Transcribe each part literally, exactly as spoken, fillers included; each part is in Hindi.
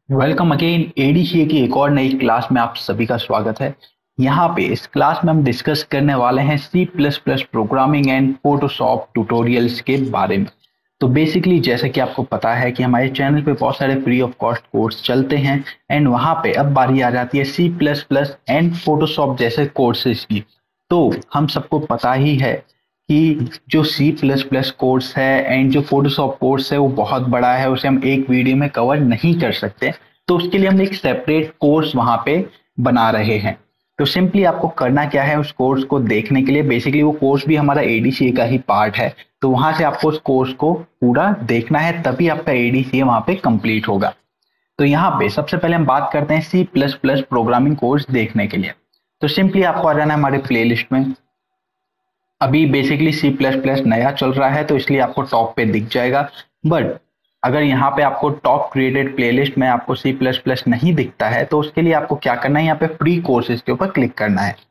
वेलकम अगेन एडीसीए की एक और नई क्लास में आप सभी का स्वागत है। यहाँ पे इस क्लास में हम डिस्कस करने वाले हैं C plus plus programming and Photoshop tutorials के बारे में। तो बेसिकली जैसे कि आपको पता है कि हमारे चैनल पे बहुत सारे फ्री ऑफ कॉस्ट कोर्स चलते हैं एंड वहाँ पे अब बारी आ जाती है C plus plus and Photoshop जैसे कोर्सेज की। तो हम सबको पता ही है कि जो सी प्लस प्लस कोर्स है एंड जो फोटोशॉप कोर्स है वो बहुत बड़ा है, उसे हम एक वीडियो में कवर नहीं कर सकते। तो उसके लिए हम एक सेपरेट कोर्स वहां पे बना रहे हैं। तो सिंपली आपको करना क्या है, उस कोर्स को देखने के लिए बेसिकली वो कोर्स भी हमारा एडीसीए का ही पार्ट है। तो वहां से आपको उस कोर्स को पूरा देखना है, तभी आपका एडीसीए वहां पे कंप्लीट होगा। तो यहाँ पे सबसे पहले हम बात करते हैं C plus plus programming course देखने के लिए। तो सिंपली आपको आ जाना है हमारे प्लेलिस्ट में। अभी बेसिकली सी प्लस प्लस नया चल रहा है तो इसलिए आपको टॉप पे दिख जाएगा। बट अगर यहाँ पे आपको टॉप क्रिएटेड प्लेलिस्ट में आपको सी प्लस प्लस नहीं दिखता है तो उसके लिए आपको क्या करना है, यहाँ पे फ्री कोर्सेज के ऊपर क्लिक करना है।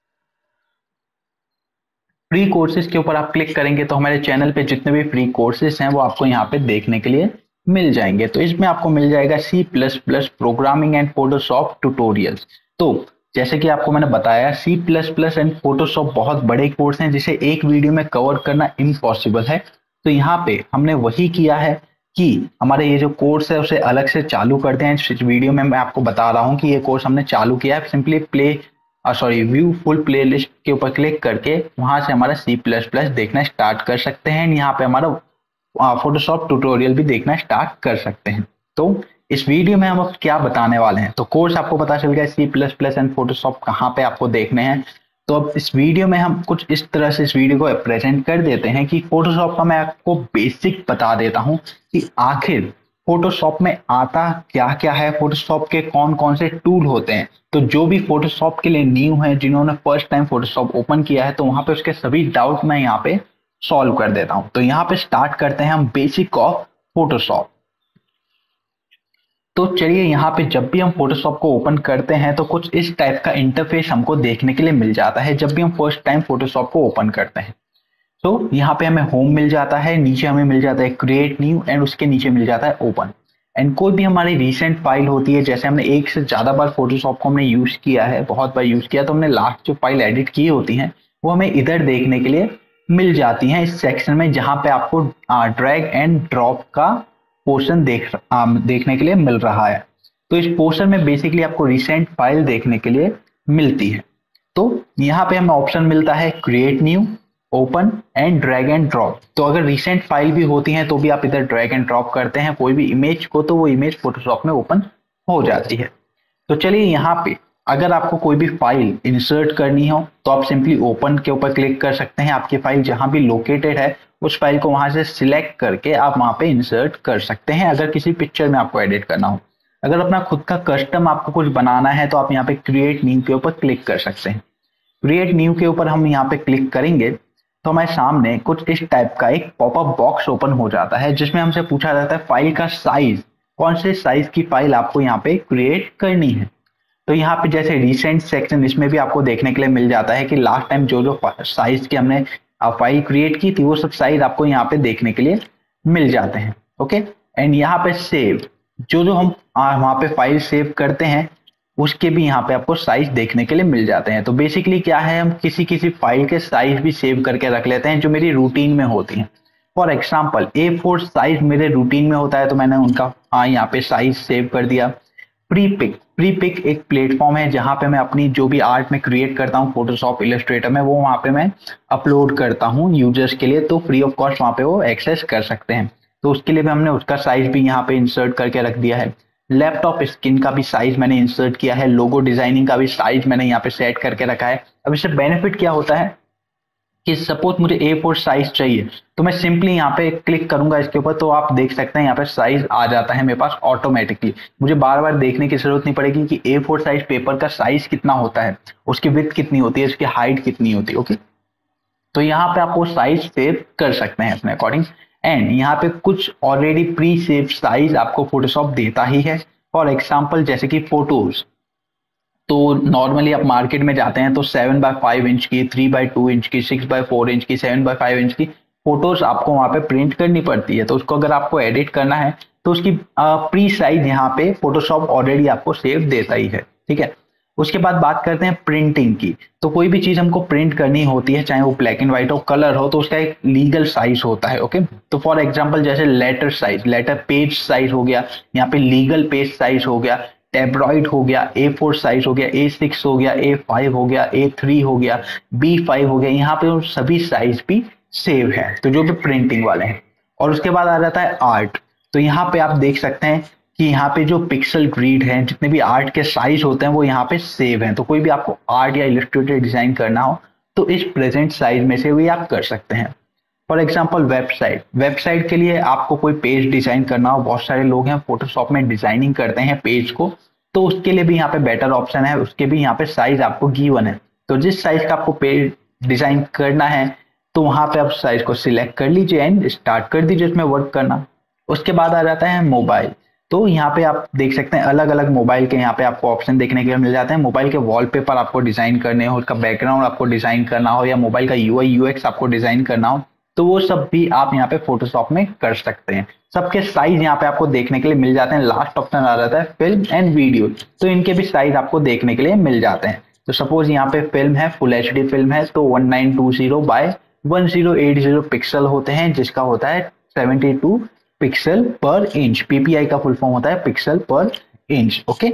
फ्री कोर्सेज के ऊपर आप क्लिक करेंगे तो हमारे चैनल पे जितने भी फ्री कोर्सेज हैं वो आपको यहाँ पे देखने के लिए मिल जाएंगे। तो इसमें आपको मिल जाएगा C plus plus programming and Photoshop tutorials. तो जैसे कि आपको मैंने बताया C plus plus and Photoshop बहुत बड़े कोर्स हैं जिसे एक वीडियो में कवर करना इम्पॉसिबल है। तो यहाँ पे हमने वही किया है कि हमारे ये जो कोर्स है उसे अलग से चालू करते हैं। इस वीडियो में मैं आपको बता रहा हूँ कि ये कोर्स हमने चालू किया है। Simply play sorry view full playlist के ऊपर क्लिक करके वहां से हमारा सी प्लस प्लस देखना स्टार्ट कर सकते हैं। यहाँ पे हमारा फोटोशॉप ट्यूटोरियल भी देखना स्टार्ट कर सकते हैं। तो इस वीडियो में हम अब क्या बताने वाले हैं, तो कोर्स आपको पता चल गया C plus plus and Photoshop कहाँ पे आपको देखने हैं। तो अब इस वीडियो में हम कुछ इस तरह से इस वीडियो को प्रेजेंट कर देते हैं कि फोटोशॉप का मैं आपको बेसिक बता देता हूं कि आखिर फोटोशॉप में आता क्या क्या है, फोटोशॉप के कौन कौन से टूल होते हैं। तो जो भी फोटोशॉप के लिए न्यू है, जिन्होंने फर्स्ट टाइम फोटोशॉप ओपन किया है, तो वहां पे उसके सभी डाउट मैं यहाँ पे सॉल्व कर देता हूं। तो यहाँ पे स्टार्ट करते हैं हम बेसिक ऑफ फोटोशॉप। तो चलिए यहाँ पे जब भी हम फोटोशॉप को ओपन करते हैं तो कुछ इस टाइप का इंटरफेस हमको देखने के लिए मिल जाता है जब भी हम फर्स्ट टाइम फोटोशॉप को ओपन करते हैं। तो यहाँ पे हमें होम मिल जाता है, नीचे हमें मिल जाता है क्रिएट न्यू एंड उसके नीचे मिल जाता है ओपन। एंड कोई भी हमारी रिसेंट फाइल होती है, जैसे हमने एक से ज्यादा बार फोटोशॉप को हमने यूज किया है, बहुत बार यूज किया, तो हमने लास्ट जो फाइल एडिट की होती है वो हमें इधर देखने के लिए मिल जाती हैं इस सेक्शन में, जहां पे आपको ड्रैग एंड ड्रॉप का पोर्शन देख आ, देखने के लिए मिल रहा है। तो इस पोर्शन में बेसिकली आपको रिसेंट फाइल देखने के लिए मिलती है। तो यहाँ पे हमें ऑप्शन मिलता है create new, open and drag and drop. तो अगर रिसेंट फाइल भी होती हैं तो भी आप इधर ड्रैग एंड ड्रॉप करते हैं कोई भी इमेज को, तो वो इमेज फोटोशॉप में ओपन हो जाती है। तो चलिए यहाँ पे अगर आपको कोई भी फाइल इंसर्ट करनी हो तो आप सिंपली ओपन के ऊपर क्लिक कर सकते हैं। आपकी फाइल जहां भी लोकेटेड है उस फाइल को वहां से सिलेक्ट करके आप वहां पे इंसर्ट कर सकते हैं, अगर किसी पिक्चर में आपको एडिट करना हो। अगर अपना खुद का कस्टम आपको कुछ बनाना है तो आप यहाँ पे क्रिएट न्यू के ऊपर क्लिक कर सकते हैं। क्रिएट न्यू के ऊपर हम यहाँ पे क्लिक करेंगे तो हमारे सामने कुछ इस टाइप का एक पॉपअप बॉक्स ओपन हो जाता है, जिसमें हमसे पूछा जाता है फाइल का साइज, कौन से साइज की फाइल आपको यहाँ पे क्रिएट करनी है। तो यहाँ पे जैसे रिसेंट सेक्शन, इसमें भी आपको देखने के लिए मिल जाता है कि लास्ट टाइम जो जो साइज की हमने फाइल क्रिएट की थी वो सब साइज आपको यहाँ पे देखने के लिए मिल जाते हैं। ओके, एंड यहाँ पे सेव, जो जो हम वहाँ पे फाइल सेव करते हैं उसके भी यहाँ पे आपको साइज देखने के लिए मिल जाते हैं। तो बेसिकली क्या है, हम किसी किसी फाइल के साइज भी सेव करके रख लेते हैं जो मेरी रूटीन में होती हैं। For example A four size मेरे रूटीन में होता है तो मैंने उनका हाँ यहाँ पे साइज सेव कर दिया। प्रीपिक, प्रीपिक एक प्लेटफॉर्म है जहां पे मैं अपनी जो भी आर्ट में क्रिएट करता हूँ फोटोशॉप इलस्ट्रेटर में, वो वहां पे मैं अपलोड करता हूँ यूजर्स के लिए, तो फ्री ऑफ कॉस्ट वहां पे वो एक्सेस कर सकते हैं। तो उसके लिए भी हमने उसका साइज भी यहाँ पे इंसर्ट करके रख दिया है। लैपटॉप स्क्रीन का भी साइज मैंने इंसर्ट किया है, लोगो डिजाइनिंग का भी साइज मैंने यहाँ पे सेट करके रखा है। अब इससे बेनिफिट क्या होता है कि सपोज मुझे ए फोर साइज चाहिए तो मैं सिंपली यहाँ पे क्लिक करूंगा इसके ऊपर, तो आप देख सकते हैं यहाँ पे साइज आ जाता है मेरे पास ऑटोमेटिकली। मुझे बार बार देखने की जरूरत नहीं पड़ेगी कि ए फोर साइज पेपर का साइज कितना होता है, उसकी विड्थ कितनी होती है, उसकी हाइट कितनी होती है। ओके, तो यहाँ पे आप वो साइज सेव कर सकते हैं अपने अकॉर्डिंग। एंड यहाँ पे कुछ ऑलरेडी प्री सेव साइज आपको फोटोशॉप देता ही है। फॉर एग्जाम्पल जैसे कि फोटोज, तो नॉर्मली आप मार्केट में जाते हैं तो सेवन बाय फाइव इंच की, थ्री बाय टू इंच की, सिक्स बाय फोर इंच की, सेवन बाय फाइव इंच की फोटोज आपको वहां पे प्रिंट करनी पड़ती है। तो उसको अगर आपको एडिट करना है तो उसकी प्री साइज यहाँ पे फोटोशॉप ऑलरेडी आपको सेव देता ही है, ठीक है। उसके बाद बात करते हैं प्रिंटिंग की। तो कोई भी चीज हमको प्रिंट करनी होती है, चाहे वो ब्लैक एंड व्हाइट हो, कलर हो, तो उसका एक लीगल साइज होता है, ओके। तो फॉर एग्जांपल जैसे letter size, letter page size हो गया, यहाँ पे लीगल पेज साइज हो गया, टेब्रॉइड हो गया, ए फोर साइज हो गया, ए सिक्स हो गया, ए फाइव हो गया, ए थ्री हो गया, बी फाइव हो गया, यहाँ पे सभी साइज भी सेव है, तो जो भी प्रिंटिंग वाले हैं। और उसके बाद आ जाता है आर्ट। तो यहाँ पे आप देख सकते हैं कि यहाँ पे जो पिक्सल ग्रिड है, जितने भी आर्ट के साइज होते हैं वो यहाँ पे सेव हैं। तो कोई भी आपको आर्ट या इलस्ट्रेटेड डिजाइन करना हो तो इस प्रेजेंट साइज में से भी आप कर सकते हैं। फॉर एग्जांपल वेबसाइट, वेबसाइट के लिए आपको कोई पेज डिजाइन करना हो, बहुत सारे लोग हैं फोटोशॉप में डिजाइनिंग करते हैं पेज को, तो उसके लिए भी यहाँ पे बेटर ऑप्शन है, उसके भी यहाँ पे साइज आपको गिवन है। तो जिस साइज का आपको पेज डिजाइन करना है तो वहां पे आप साइज को सिलेक्ट कर लीजिए एंड स्टार्ट कर दीजिए इसमें वर्क करना। उसके बाद आ जाता है मोबाइल। तो यहाँ पे आप देख सकते हैं अलग अलग मोबाइल के यहाँ पे आपको ऑप्शन देखने के लिए मिल जाते हैं। मोबाइल के वॉलपेपर आपको डिजाइन करने हो, उसका बैकग्राउंड आपको डिजाइन करना हो, या मोबाइल का यूआई यूएक्स आपको डिजाइन करना हो, तो वो सब भी आप यहाँ पे फोटोशॉप में कर सकते हैं। सबके साइज यहाँ पे आपको देखने के लिए मिल जाते हैं। लास्ट ऑप्शन आ जाता है फिल्म एंड वीडियो, तो इनके भी साइज आपको देखने के लिए मिल जाते हैं। तो सपोज यहाँ पे फिल्म है, फुल एच डी फिल्म है, तो one nine two zero by one zero eight zero pixel होते हैं, जिसका होता है seventy two pixel per inch. PPI का फुल फॉर्म होता है पिक्सल पर इंच, ओके।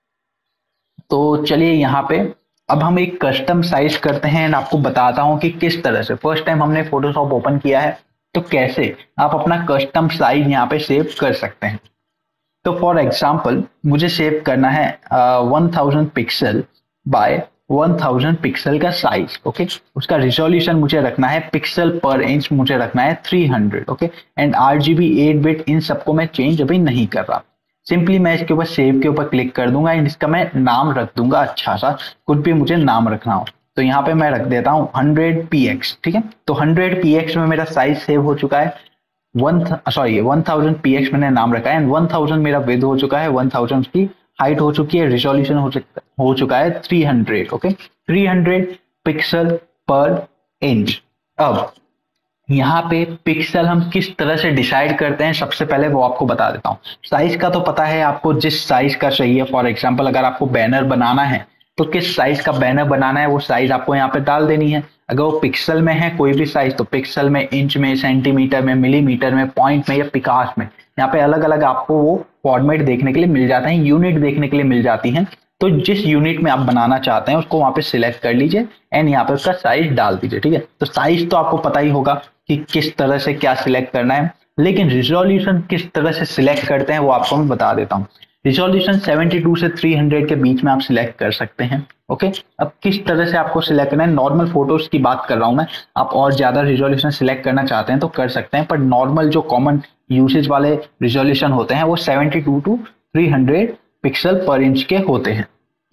तो चलिए यहाँ पे अब हम एक कस्टम साइज करते हैं एंड आपको बताता हूं कि किस तरह से। फर्स्ट टाइम हमने फोटोशॉप ओपन किया है तो कैसे आप अपना कस्टम साइज यहाँ पे सेव कर सकते हैं। तो फॉर एग्जांपल मुझे सेव करना है one thousand pixel by one thousand pixel का साइज, ओके। उसका रिजोल्यूशन मुझे रखना है पिक्सल पर इंच, मुझे रखना है three hundred, okay. And RGB, eight bit, इन सबको मैं चेंज अभी नहीं कर रहा। सिंपली मैं इसके ऊपर सेव के ऊपर क्लिक कर दूंगा एंड इसका मैं नाम रख दूंगा अच्छा सा, कुछ भी मुझे नाम रखना हो। तो यहाँ पे मैं रख देता हूँ हंड्रेड पी एक्स, ठीक है। तो हंड्रेड पी एक्स में मेरा साइज सेव हो चुका है। One sorry one thousand P X मैंने नाम रखा है एंड वन थाउजेंड मेरा विड्थ हो चुका है, वन थाउजेंड की हाइट हो चुकी है, रिजोल्यूशन हो चुका हो चुका है three hundred, okay, three hundred pixel per inch. अब यहाँ पे पिक्सल हम किस तरह से डिसाइड करते हैं, सबसे पहले वो आपको बता देता हूँ। साइज का तो पता है आपको, जिस साइज का चाहिए। फॉर एग्जांपल अगर आपको बैनर बनाना है तो किस साइज का बैनर बनाना है वो साइज आपको यहाँ पे डाल देनी है। अगर वो पिक्सल में है कोई भी साइज तो पिक्सल में, इंच में, सेंटीमीटर में, मिलीमीटर में, पॉइंट में या पिकास में, यहाँ पे अलग अलग आपको वो फॉर्मेट देखने के लिए मिल जाते हैं, यूनिट देखने के लिए मिल जाती हैं। तो जिस यूनिट में आप बनाना चाहते हैं उसको वहां पे सिलेक्ट कर लीजिए एंड यहाँ पे उसका साइज डाल दीजिए, ठीक है। तो साइज तो आपको पता ही होगा कि किस तरह से क्या सिलेक्ट करना है, लेकिन रिजोल्यूशन किस तरह से सिलेक्ट करते हैं वो आपको मैं बता देता हूँ। रिजोल्यूशन सेवेंटी टू से थ्री हंड्रेड के बीच में आप सिलेक्ट कर सकते हैं, ओके। अब किस तरह से आपको सिलेक्ट करना है, नॉर्मल फोटोज की बात कर रहा हूं मैं। आप और ज्यादा रिजोल्यूशन सिलेक्ट करना चाहते हैं तो कर सकते हैं, पर नॉर्मल जो कॉमन यूसेज वाले रिजोल्यूशन होते हैं वो seventy two two three hundred pixel per inch के होते हैं।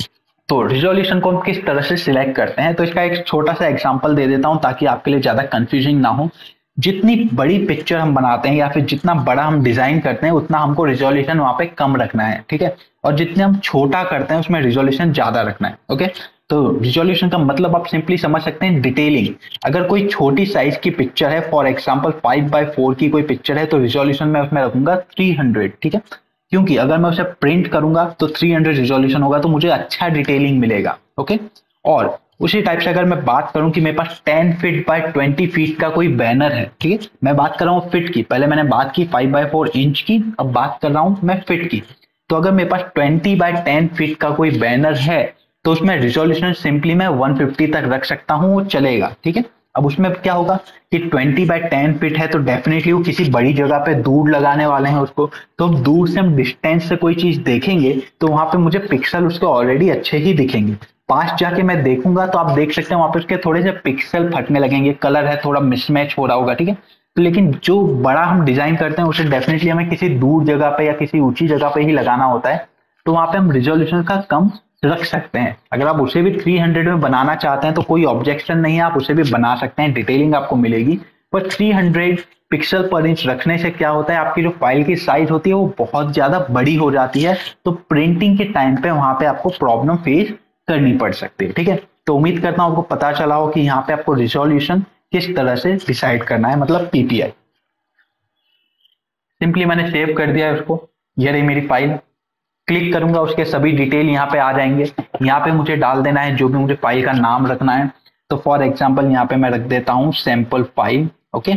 तो रिजोल्यूशन को हम किस तरह से सिलेक्ट करते हैं, तो इसका एक छोटा सा एग्जांपल दे देता हूं ताकि आपके लिए ज्यादा कंफ्यूजिंग ना हो। जितनी बड़ी पिक्चर हम बनाते हैं या फिर जितना बड़ा हम डिजाइन करते हैं उतना हमको रिजोल्यूशन वहां पे कम रखना है, ठीक है। और जितने हम छोटा करते हैं उसमें रिजोल्यूशन ज्यादा रखना है, ओके। तो रिजोल्यूशन का मतलब आप सिंपली समझ सकते हैं डिटेलिंग। अगर कोई छोटी साइज की पिक्चर है, for example five by four की कोई पिक्चर है, तो रिजोल्यूशन में उसमें रखूंगा थ्री हंड्रेड, ठीक है। क्योंकि अगर मैं उसे प्रिंट करूंगा तो थ्री हंड्रेड रिजोल्यूशन होगा तो मुझे अच्छा डिटेलिंग मिलेगा, ओके। और उसी टाइप से अगर मैं बात करूं कि मेरे पास ten feet by twenty feet का कोई बैनर है, ठीक है। मैं बात कर रहा हूँ फीट की, पहले मैंने बात की फाइव बाय फोर इंच की, अब बात कर रहा हूं मैं फीट की। तो अगर मेरे पास ट्वेंटी बाय टेन फीट का कोई बैनर है तो उसमें रिजोल्यूशन सिंपली मैं वन फिफ्टी तक रख सकता हूं, वो चलेगा, ठीक है। अब उसमें क्या होगा कि ट्वेंटी बाय टेन फीट है तो डेफिनेटली वो किसी बड़ी जगह पे दूर लगाने वाले हैं उसको, तो दूर से हम डिस्टेंस से कोई चीज देखेंगे तो वहां पे मुझे पिक्सल उसके ऑलरेडी अच्छे ही दिखेंगे। पास जाके मैं देखूंगा तो आप देख सकते हैं वहां पे उसके थोड़े से पिक्सल फटने लगेंगे, कलर है थोड़ा मिसमैच हो रहा होगा, ठीक है। तो लेकिन जो बड़ा हम डिजाइन करते हैं उसे डेफिनेटली हमें किसी दूर जगह पे या किसी ऊंची जगह पे ही लगाना होता है, तो वहां पे हम रिजोल्यूशन का कम रख सकते हैं। अगर आप उसे भी थ्री हंड्रेड में बनाना चाहते हैं तो कोई ऑब्जेक्शन नहीं है, आप उसे भी बना सकते हैं, डिटेलिंग आपको मिलेगी। पर three hundred pixel per inch रखने से क्या होता है, आपकी जो फाइल की साइज होती है वो बहुत ज्यादा बड़ी हो जाती है, तो प्रिंटिंग के टाइम पे वहां पे आपको प्रॉब्लम फेस करनी पड़ सकती है, ठीक है। तो उम्मीद करता हूं आपको पता चला हो कि यहाँ पे आपको रिजोल्यूशन किस तरह से डिसाइड करना है, मतलब पीपीआई। सिंपली मैंने सेव कर दिया है उसको, ये रही मेरी फाइल। क्लिक करूंगा, उसके सभी डिटेल यहाँ पे आ जाएंगे। यहाँ पे मुझे डाल देना है जो भी मुझे फाइल का नाम रखना है। तो फॉर एग्जाम्पल यहाँ पे मैं रख देता हूँ सैंपल फाइल। ओके,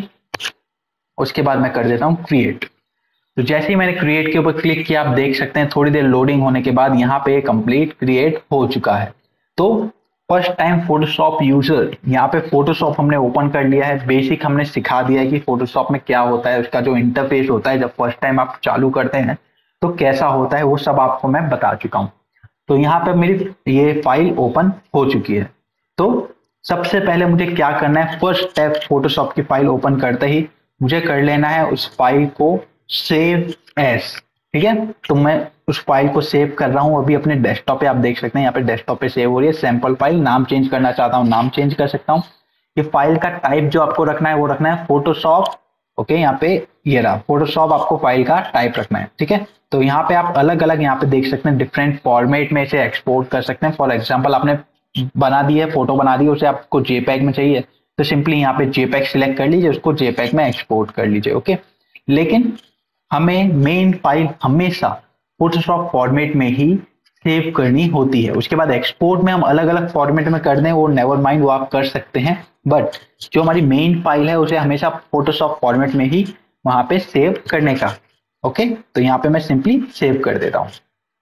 उसके बाद मैं कर देता हूँ क्रिएट। तो जैसे ही मैंने क्रिएट के ऊपर क्लिक किया, आप देख सकते हैं थोड़ी देर लोडिंग होने के बाद यहाँ पे कंप्लीट क्रिएट हो चुका है। तो फर्स्ट टाइम फोटोशॉप यूजर, यहाँ पे फोटोशॉप हमने ओपन कर लिया है। बेसिक हमने सिखा दिया है कि फोटोशॉप में क्या होता है, उसका जो इंटरफेस होता है जब फर्स्ट टाइम आप चालू करते हैं तो कैसा होता है, वो सब आपको मैं बता चुका हूँ। तो यहाँ पे मेरी ये फाइल ओपन हो चुकी है। तो सबसे पहले मुझे क्या करना है, फर्स्ट स्टेप फोटोशॉप की फाइल ओपन करते ही मुझे कर लेना है उस फाइल को सेव एज। ठीक है, तो मैं उस फाइल को सेव कर रहा हूं अभी अपने डेस्कटॉप पे। आप देख सकते हैं यहाँ पे डेस्कटॉप पे सेव हो रही है सैंपल फाइल। नाम चेंज करना चाहता हूँ, नाम चेंज कर सकता हूँ। ये फाइल का टाइप जो आपको रखना है वो रखना है फोटोशॉप। ओके, यहाँ पे ये रहा फोटोशॉप, आपको फाइल का टाइप रखना है। ठीक है, तो यहाँ पे आप अलग अलग यहाँ पे देख सकते हैं डिफरेंट फॉर्मेट में इसे एक्सपोर्ट कर सकते हैं। फॉर एग्जाम्पल आपने बना दी है, फोटो बना दी है, उसे आपको जेपैग में चाहिए तो सिंपली यहाँ पे जेपैग सिलेक्ट कर लीजिए, उसको जेपैग में एक्सपोर्ट कर लीजिए। ओके, लेकिन हमें मेन फाइल हमेशा फोटोशॉप फॉर्मेट में ही सेव करनी होती है। उसके बाद एक्सपोर्ट में हम अलग अलग फॉर्मेट में कर दें वो नेवर माइंड, वो आप कर सकते हैं, बट जो हमारी मेन फाइल है उसे हमेशा फोटोशॉप फॉर्मेट में ही वहां पे सेव करने का। ओके, तो यहाँ पे मैं सिंपली सेव कर देता हूँ।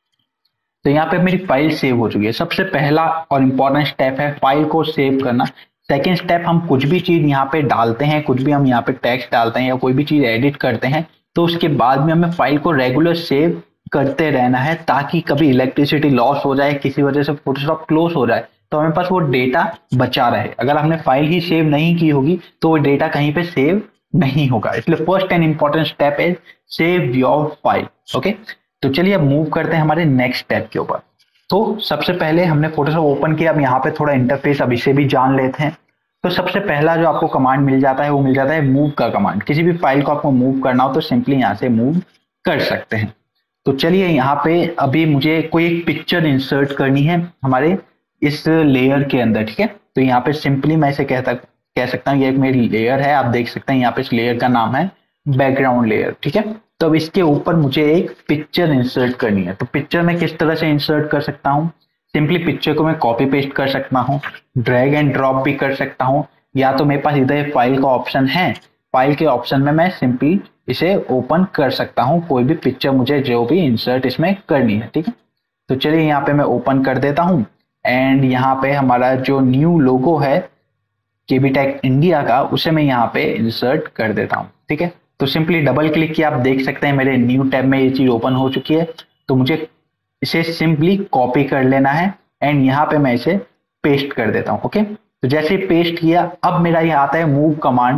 तो यहाँ पे मेरी फाइल सेव हो चुकी है। सबसे पहला और इंपॉर्टेंट स्टेप है फाइल को सेव करना। सेकेंड स्टेप, हम कुछ भी चीज यहाँ पे डालते हैं, कुछ भी हम यहाँ पे टेक्स्ट डालते हैं या कोई भी चीज एडिट करते हैं तो उसके बाद में हमें फाइल को रेगुलर सेव करते रहना है, ताकि कभी इलेक्ट्रिसिटी लॉस हो जाए, किसी वजह से फोटोशॉप क्लोज हो जाए तो हमें पास वो डेटा बचा रहे। अगर हमने फाइल ही सेव नहीं की होगी तो वो डेटा कहीं पे सेव नहीं होगा। इसलिए फर्स्ट एंड इंपॉर्टेंट स्टेप है सेव योर फाइल। ओके, तो चलिए अब मूव करते हैं हमारे नेक्स्ट स्टेप के ऊपर। तो सबसे पहले हमने फोटोशॉप ओपन किया, अब यहाँ पे थोड़ा इंटरफेस अब इसे भी जान लेते हैं। तो सबसे पहला जो आपको कमांड मिल जाता है वो मिल जाता है मूव का कमांड। किसी भी फाइल को आपको मूव करना हो तो सिंपली यहाँ से मूव कर सकते हैं। तो चलिए यहाँ पे अभी मुझे कोई एक पिक्चर इंसर्ट करनी है हमारे इस लेयर के अंदर। ठीक है, तो यहाँ पे सिंपली मैं इसे कहता कह सकता हूँ ये एक मेरी लेयर है। आप देख सकते हैं यहाँ पे इस लेयर का नाम है बैकग्राउंड लेयर। ठीक है, तो अब इसके ऊपर मुझे एक पिक्चर इंसर्ट करनी है। तो पिक्चर में किस तरह से इंसर्ट कर सकता हूँ, सिंपली पिक्चर को मैं कॉपी पेस्ट कर सकता हूँ, ड्रैग एंड ड्रॉप भी कर सकता हूँ, या तो मेरे पास इधर फाइल का ऑप्शन है, फाइल के ऑप्शन में मैं सिंपली इसे ओपन कर सकता हूँ कोई भी पिक्चर मुझे जो भी इंसर्ट इसमें करनी है। ठीक है, तो चलिए यहाँ पे मैं ओपन कर देता हूँ एंड यहाँ पे हमारा जो न्यू लोगो है केबी टेक इंडिया का उसे मैं यहाँ पे इंसर्ट कर देता हूँ। ठीक है, तो सिंपली डबल क्लिक किया, आप देख सकते हैं मेरे न्यू टैब में ये चीज ओपन हो चुकी है। तो मुझे इसे सिंपली कॉपी कर लेना है एंड यहाँ पे मैं इसे पेस्ट कर देता हूँ। ओके, तो जैसे पेस्ट किया अब मेरा ये आता है मूव कमांड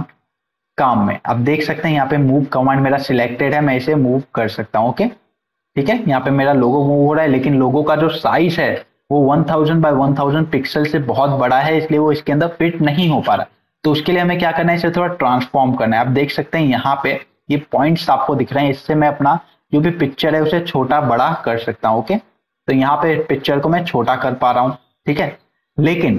काम में। आप देख सकते हैं यहाँ पे मूव कमांड मेरा सिलेक्टेड है, मैं इसे मूव कर सकता हूँ। ओके, ठीक है, यहाँ पे मेरा लोगो मूव हो रहा है, लेकिन लोगो का जो साइज है वो one thousand by one thousand pixel से बहुत बड़ा है, इसलिए वो इसके अंदर फिट नहीं हो पा रहा। तो उसके लिए हमें क्या करना है, इसे थोड़ा ट्रांसफॉर्म करना है। आप देख सकते हैं यहाँ पे ये पॉइंट्स आपको दिख रहे हैं, इससे मैं अपना जो भी पिक्चर है उसे छोटा बड़ा कर सकता हूँ। ओके, तो यहाँ पे पिक्चर को मैं छोटा कर पा रहा हूँ। ठीक है, लेकिन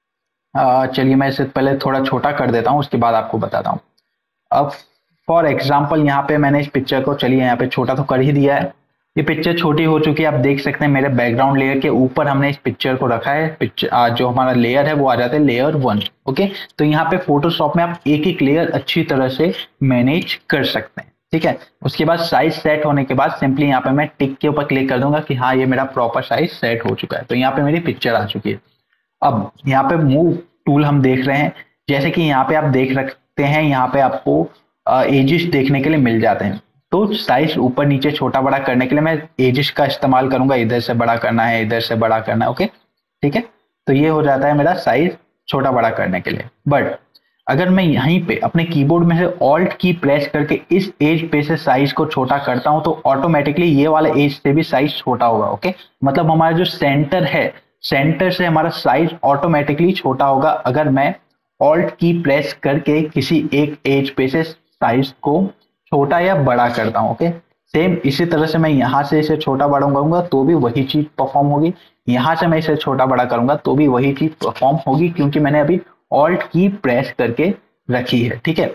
चलिए मैं इसे पहले थोड़ा छोटा कर देता हूँ, उसके बाद आपको बताता हूँ। अब फॉर एग्जाम्पल यहाँ पे मैंने इस पिक्चर को, चलिए यहाँ पे छोटा तो कर ही दिया है, ये पिक्चर छोटी हो चुकी है। आप देख सकते हैं मेरे बैकग्राउंड लेयर के ऊपर हमने इस पिक्चर को रखा है। पिक्चर जो हमारा लेयर है वो आ जाता है लेयर वन। ओके, तो यहाँ पे फोटोशॉप में आप एक एक लेयर अच्छी तरह से मैनेज कर सकते हैं। ठीक है, उसके बाद साइज सेट होने के बाद सिंपली यहाँ पे मैं टिक के ऊपर क्लिक कर दूंगा कि हाँ ये मेरा प्रॉपर साइज सेट हो चुका है। तो यहाँ पे मेरी पिक्चर आ चुकी है। अब यहाँ पे मूव टूल हम देख रहे हैं, जैसे कि यहाँ पे आप देख सकते हैं यहाँ पे आपको एजिस देखने के लिए मिल जाते हैं। तो साइज ऊपर नीचे छोटा बड़ा करने के लिए मैं एजिस का इस्तेमाल करूंगा, इधर से बड़ा करना है, इधर से बड़ा करना है। ओके, ठीक है, तो ये हो जाता है मेरा साइज छोटा बड़ा करने के लिए। बट अगर मैं यहीं पे अपने कीबोर्ड में से ऑल्ट की प्रेस करके इस एज पे से साइज को छोटा करता हूं तो ऑटोमेटिकली ये वाला एज से भी साइज छोटा होगा। ओके, मतलब हमारा जो सेंटर है, सेंटर से हमारा साइज ऑटोमेटिकली छोटा होगा अगर मैं ऑल्ट की प्रेस करके किसी एक एज पे से साइज को छोटा या बड़ा करता हूं। ओके, सेम इसी तरह से मैं यहां से इसे छोटा बड़ा करूंगा तो भी वही चीज परफॉर्म होगी, यहां से मैं इसे छोटा बड़ा करूंगा तो भी वही चीज परफॉर्म होगी, क्योंकि मैंने अभी ऑल्ट की प्रेस करके रखी है। ठीक है,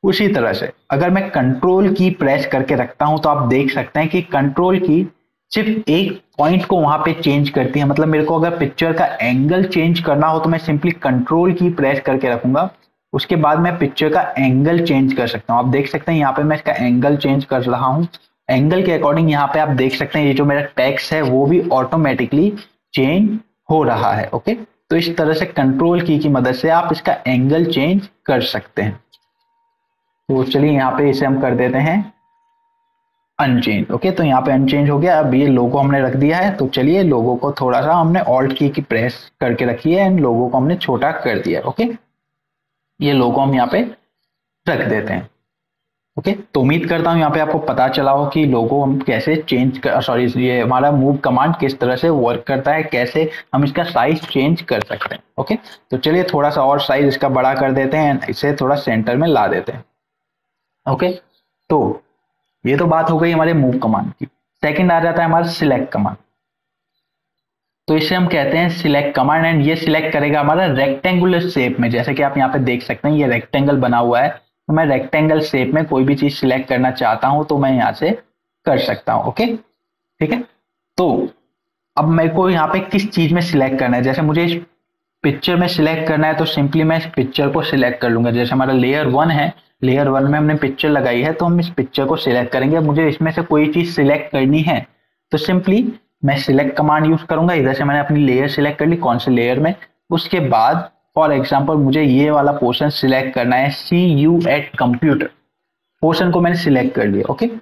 उसी तरह से अगर मैं कंट्रोल की प्रेस करके रखता हूं तो आप देख सकते हैं कि कंट्रोल की सिर्फ एक पॉइंट को वहां पे चेंज करती है। मतलब मेरे को अगर पिक्चर का एंगल चेंज करना हो तो मैं सिंपली कंट्रोल की प्रेस करके रखूंगा, उसके बाद मैं पिक्चर का एंगल चेंज कर सकता हूं। आप देख सकते हैं यहाँ पे मैं इसका एंगल चेंज कर रहा हूं। एंगल के अकॉर्डिंग यहाँ पे आप देख सकते हैं ये जो मेरा टेक्स्ट है वो भी ऑटोमेटिकली चेंज हो रहा है। ओके, तो इस तरह से कंट्रोल की की मदद से आप इसका एंगल चेंज कर सकते हैं। तो चलिए यहाँ पे इसे हम कर देते हैं अनचेंज। ओके, तो यहाँ पे अनचेंज हो गया। अब ये लोगो हमने रख दिया है, तो चलिए लोगो को थोड़ा सा हमने ऑल्ट की की प्रेस करके रखी है एंड लोगो को हमने छोटा कर दिया। ओके, ये लोगो हम यहाँ पे रख देते हैं। ओके, तो उम्मीद करता हूँ यहाँ पे आपको पता चला हो कि लोगो हम कैसे चेंज कर सॉरी ये हमारा मूव कमांड किस तरह से वर्क करता है, कैसे हम इसका साइज चेंज कर सकते हैं। ओके, तो चलिए थोड़ा सा और साइज इसका बड़ा कर देते हैं, इसे थोड़ा सेंटर में ला देते हैं। ओके, तो ये तो बात हो गई हमारे मूव कमांड की। सेकंड आ जाता है हमारा सिलेक्ट कमांड। तो इसे हम कहते हैं सिलेक्ट कमांड एंड ये सिलेक्ट करेगा हमारा रेक्टेंगुलर शेप में। जैसे कि आप यहाँ पे देख सकते हैं ये रेक्टेंगल बना हुआ है, तो मैं रेक्टेंगल शेप में कोई भी चीज सिलेक्ट करना चाहता हूं तो मैं यहाँ से कर सकता हूं। ओके, ठीक है। तो अब मेरे को यहाँ पे किस चीज में सिलेक्ट करना है, जैसे मुझे इस पिक्चर में सिलेक्ट करना है तो सिंपली मैं इस पिक्चर को सिलेक्ट कर लूंगा। जैसे हमारा लेयर वन है, लेयर वन में हमने पिक्चर लगाई है तो हम इस पिक्चर को सिलेक्ट करेंगे। मुझे इसमें से कोई चीज सिलेक्ट करनी है तो सिंपली मैं सिलेक्ट कमांड यूज करूंगा। इधर से मैंने अपनी लेयर सिलेक्ट कर ली, कौन से लेयर में। उसके बाद फॉर एग्जाम्पल मुझे ये वाला पोर्शन सिलेक्ट करना है, see you at computer portion को मैंने सिलेक्ट कर लिया। ओके,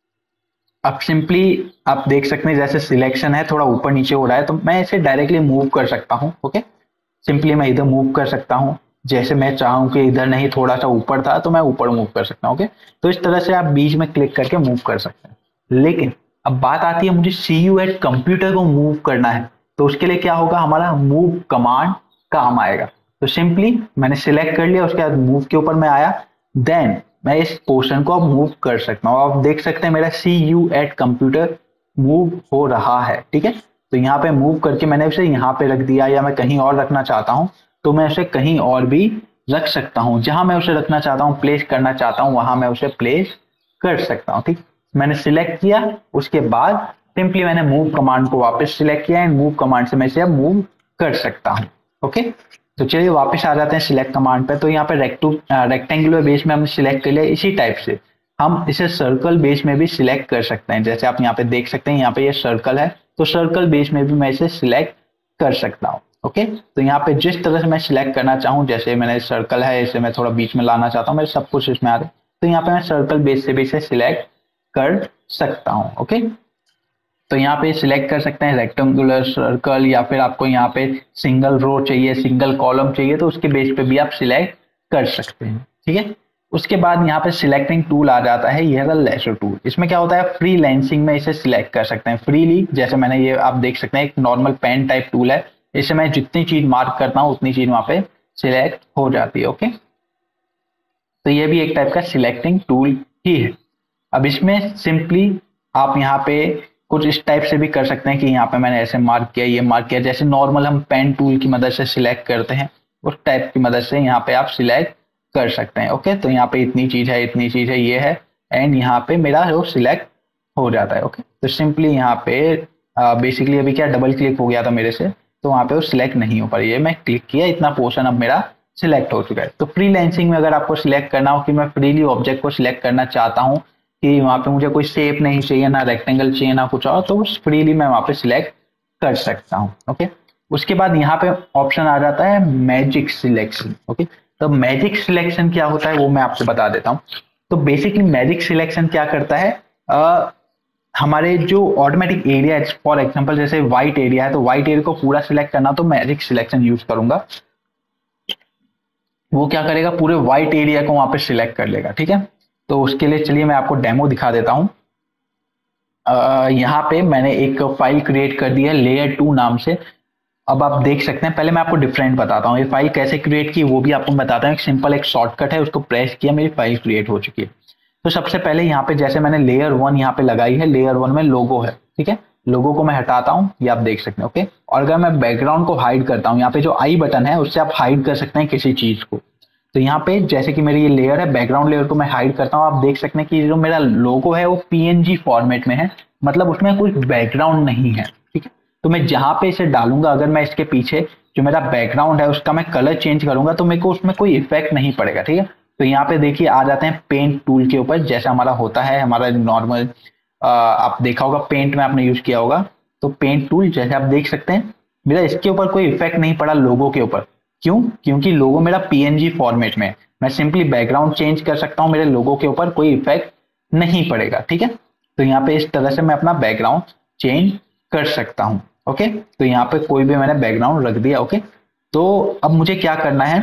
अब सिंपली आप देख सकते हैं जैसे सिलेक्शन है थोड़ा ऊपर नीचे हो रहा है, तो मैं इसे डायरेक्टली मूव कर सकता हूँ। ओके, सिंपली मैं इधर मूव कर सकता हूँ, जैसे मैं चाहूँ कि इधर नहीं थोड़ा सा ऊपर था तो मैं ऊपर मूव कर सकता हूँ। ओके, तो इस तरह से आप बीच में क्लिक करके मूव कर सकते हैं। लेकिन अब बात आती है मुझे सी यू एट कंप्यूटर को मूव करना है, तो उसके लिए क्या होगा, हमारा मूव कमांड काम आएगा। तो सिंपली मैंने सिलेक्ट कर लिया, उसके बाद मूव के ऊपर मैं आया, देन मैं इस पोर्शन को अब मूव कर सकता हूँ। आप देख सकते हैं मेरा see you at computer move हो रहा है। ठीक है, तो यहाँ पे मूव करके मैंने उसे यहाँ पे रख दिया, या मैं कहीं और रखना चाहता हूँ तो मैं उसे कहीं और भी रख सकता हूँ। जहां मैं उसे रखना चाहता हूँ, प्लेस करना चाहता हूँ, वहां मैं उसे प्लेस कर सकता हूँ। ठीक, मैंने सिलेक्ट किया, उसके बाद सिंपली मैंने मूव कमांड को वापस सिलेक्ट किया एंड मूव कमांड से मैं इसे अब मूव कर सकता हूँ। ओके, तो चलिए वापस आ जाते हैं सिलेक्ट कमांड पे। तो यहाँ पे रेक्टू रेक्टेंगुलर बेस में हमने सिलेक्ट कर लिया। इसी टाइप से हम इसे सर्कल बेस में भी सिलेक्ट कर सकते हैं। जैसे आप यहाँ पे देख सकते हैं यहाँ पे ये सर्कल है, तो सर्कल बेस में भी मैं इसे सिलेक्ट कर सकता हूँ। ओके, तो यहाँ पे जिस तरह से मैं सिलेक्ट करना चाहूँ, जैसे मैंने सर्कल है इसे मैं थोड़ा बीच में लाना चाहता हूँ, मेरे सब कुछ इसमें आ रहा है, तो यहाँ पे मैं सर्कल बेस से भी इसे सिलेक्ट कर सकता हूँ। ओके, तो यहाँ पे सिलेक्ट कर सकते हैं रेक्टेंगुलर सर्कल, या फिर आपको यहाँ पे सिंगल रो चाहिए, सिंगल कॉलम चाहिए, तो उसके बेस पे भी आप सिलेक्ट कर सकते हैं। ठीक है, उसके बाद यहाँ पे सिलेक्टिंग टूल आ जाता है, यह है लेसर टूल। इसमें क्या होता है, फ्री लेंसिंग में इसे सिलेक्ट कर सकते हैं फ्रीली। जैसे मैंने ये आप देख सकते हैं एक नॉर्मल पेन टाइप टूल है, इससे मैं जितनी चीज मार्क करता हूँ उतनी चीज वहां पे सिलेक्ट हो जाती है। ओके, तो ये भी एक टाइप का सिलेक्टिंग टूल ही है। अब इसमें सिंपली आप यहाँ पे कुछ इस टाइप से भी कर सकते हैं कि यहाँ पे मैंने ऐसे मार्क किया, ये मार्क किया, जैसे नॉर्मल हम पेन टूल की मदद से सिलेक्ट करते हैं उस टाइप की मदद से यहाँ पे आप सिलेक्ट कर सकते हैं। ओके, तो यहाँ पे इतनी चीज है, इतनी चीज है, ये है, एंड यहाँ पे मेरा वो सिलेक्ट हो जाता है। ओके, तो सिंपली यहाँ पे बेसिकली अभी क्या डबल क्लिक हो गया था मेरे से, तो वहाँ पे वो सिलेक्ट नहीं हो पा रही है। मैं क्लिक किया, इतना पोर्शन अब मेरा सिलेक्ट हो चुका है। तो फ्रीलांसिंग में अगर आपको सिलेक्ट करना हो कि मैं फ्रीली ऑब्जेक्ट को सिलेक्ट करना चाहता हूँ कि वहां पे मुझे कोई शेप नहीं चाहिए, ना रेक्टेंगल चाहिए, ना कुछ और, तो फ्रीली मैं वहां पे सिलेक्ट कर सकता हूँ। ओके, उसके बाद यहाँ पे ऑप्शन आ जाता है मैजिक सिलेक्शन। ओके, तो मैजिक सिलेक्शन क्या होता है वो मैं आपको बता देता हूँ। तो बेसिकली मैजिक सिलेक्शन क्या करता है, आ, हमारे जो ऑटोमेटिक एरिया है, फॉर एग्जाम्पल जैसे व्हाइट एरिया है, तो व्हाइट एरिया को पूरा सिलेक्ट करना तो मैजिक सिलेक्शन यूज करूंगा। वो क्या करेगा, पूरे व्हाइट एरिया को वहां पे सिलेक्ट कर लेगा। ठीक है, तो उसके लिए चलिए मैं आपको डेमो दिखा देता हूं। यहाँ पे मैंने एक फाइल क्रिएट कर दी है लेयर टू नाम से। अब आप देख सकते हैं, पहले मैं आपको डिफरेंट बताता हूँ, ये फाइल कैसे क्रिएट की वो भी आपको बताता हूँ। एक सिंपल एक शॉर्टकट है, उसको प्रेस किया, मेरी फाइल क्रिएट हो चुकी है। तो सबसे पहले यहाँ पे जैसे मैंने लेयर वन यहाँ पे लगाई है, लेयर वन में लोगो है। ठीक है, लोगो को मैं हटाता हूँ, ये आप देख सकते हैं। ओके, और अगर मैं बैकग्राउंड को हाइड करता हूँ, यहाँ पे जो आई बटन है उससे आप हाइड कर सकते हैं किसी चीज को। तो यहाँ पे जैसे कि मेरी ये लेयर है, बैकग्राउंड लेयर को मैं हाइड करता हूँ, आप देख सकते हैं कि जो मेरा लोगो है वो पीएनजी फॉर्मेट में है, मतलब उसमें कोई बैकग्राउंड नहीं है, ठीक है। तो मैं जहां पे इसे डालूंगा, अगर मैं इसके पीछे जो मेरा बैकग्राउंड है उसका मैं कलर चेंज करूंगा तो मेरे को उसमें कोई इफेक्ट नहीं पड़ेगा, ठीक है। तो यहाँ पे देखिए आ जाते हैं पेंट टूल के ऊपर, जैसा हमारा होता है हमारा नॉर्मल, आप देखा होगा पेंट में आपने यूज किया होगा, तो पेंट टूल जैसे आप देख सकते हैं मेरा इसके ऊपर कोई इफेक्ट नहीं पड़ा लोगो के ऊपर। क्यों? क्योंकि लोगो मेरा पीएनजी फॉर्मेट में है, मैं सिंपली बैकग्राउंड चेंज कर सकता हूँ, मेरे लोगो के ऊपर कोई इफेक्ट नहीं पड़ेगा, ठीक है। तो यहाँ पे इस तरह से मैं अपना बैकग्राउंड चेंज कर सकता हूँ, ओके। तो यहाँ पे कोई भी मैंने बैकग्राउंड रख दिया, ओके। तो अब मुझे क्या करना है,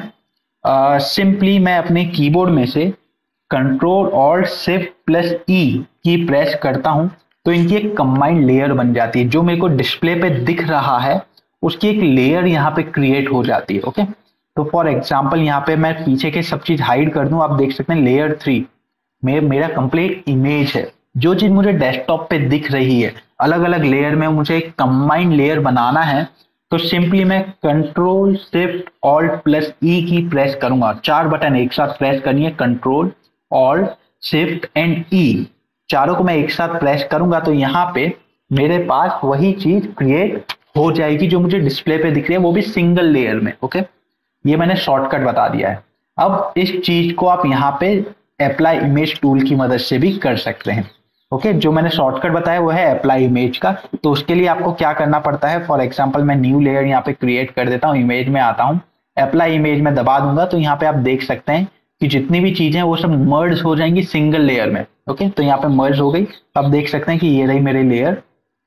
सिंपली uh, मैं अपने कीबोर्ड में से कंट्रोल और shift plus E key press करता हूं तो इनकी एक कंबाइंड लेयर बन जाती है, जो मेरे को डिस्प्ले पे दिख रहा है उसकी एक लेयर यहाँ पे क्रिएट हो जाती है, ओके। तो फॉर एग्जांपल यहाँ पे मैं पीछे के सब चीज हाइड कर दूं, आप देख सकते हैं लेयर थ्री में मेरा कंप्लीट इमेज है, जो चीज मुझे डेस्कटॉप पे दिख रही है अलग अलग लेयर में मुझे एक कंबाइंड लेयर बनाना है, तो सिंपली मैं control shift alt plus E key press करूंगा, चार बटन एक साथ प्रेस करनी है, control alt shift and E, चारों को मैं एक साथ प्रेस करूंगा तो यहाँ पे मेरे पास वही चीज क्रिएट हो जाएगी जो मुझे डिस्प्ले पे दिख रही है, वो भी सिंगल लेयर में, ओके। ये मैंने शॉर्टकट बता दिया है। अब इस चीज को आप यहाँ पे अप्लाई इमेज टूल की मदद से भी कर सकते हैं, ओके okay, जो मैंने शॉर्टकट बताया वो है अप्लाई इमेज का। तो उसके लिए आपको क्या करना पड़ता है, फॉर एग्जांपल मैं न्यू लेयर यहाँ पे क्रिएट कर देता हूँ, इमेज में आता हूँ, अप्लाई इमेज में दबा दूंगा तो यहाँ पे आप देख सकते हैं कि जितनी भी चीजें वो सब मर्ज हो जाएंगी सिंगल लेयर में, ओके okay? तो यहाँ पे मर्ज हो गई, आप देख सकते हैं कि ये रही मेरी लेयर,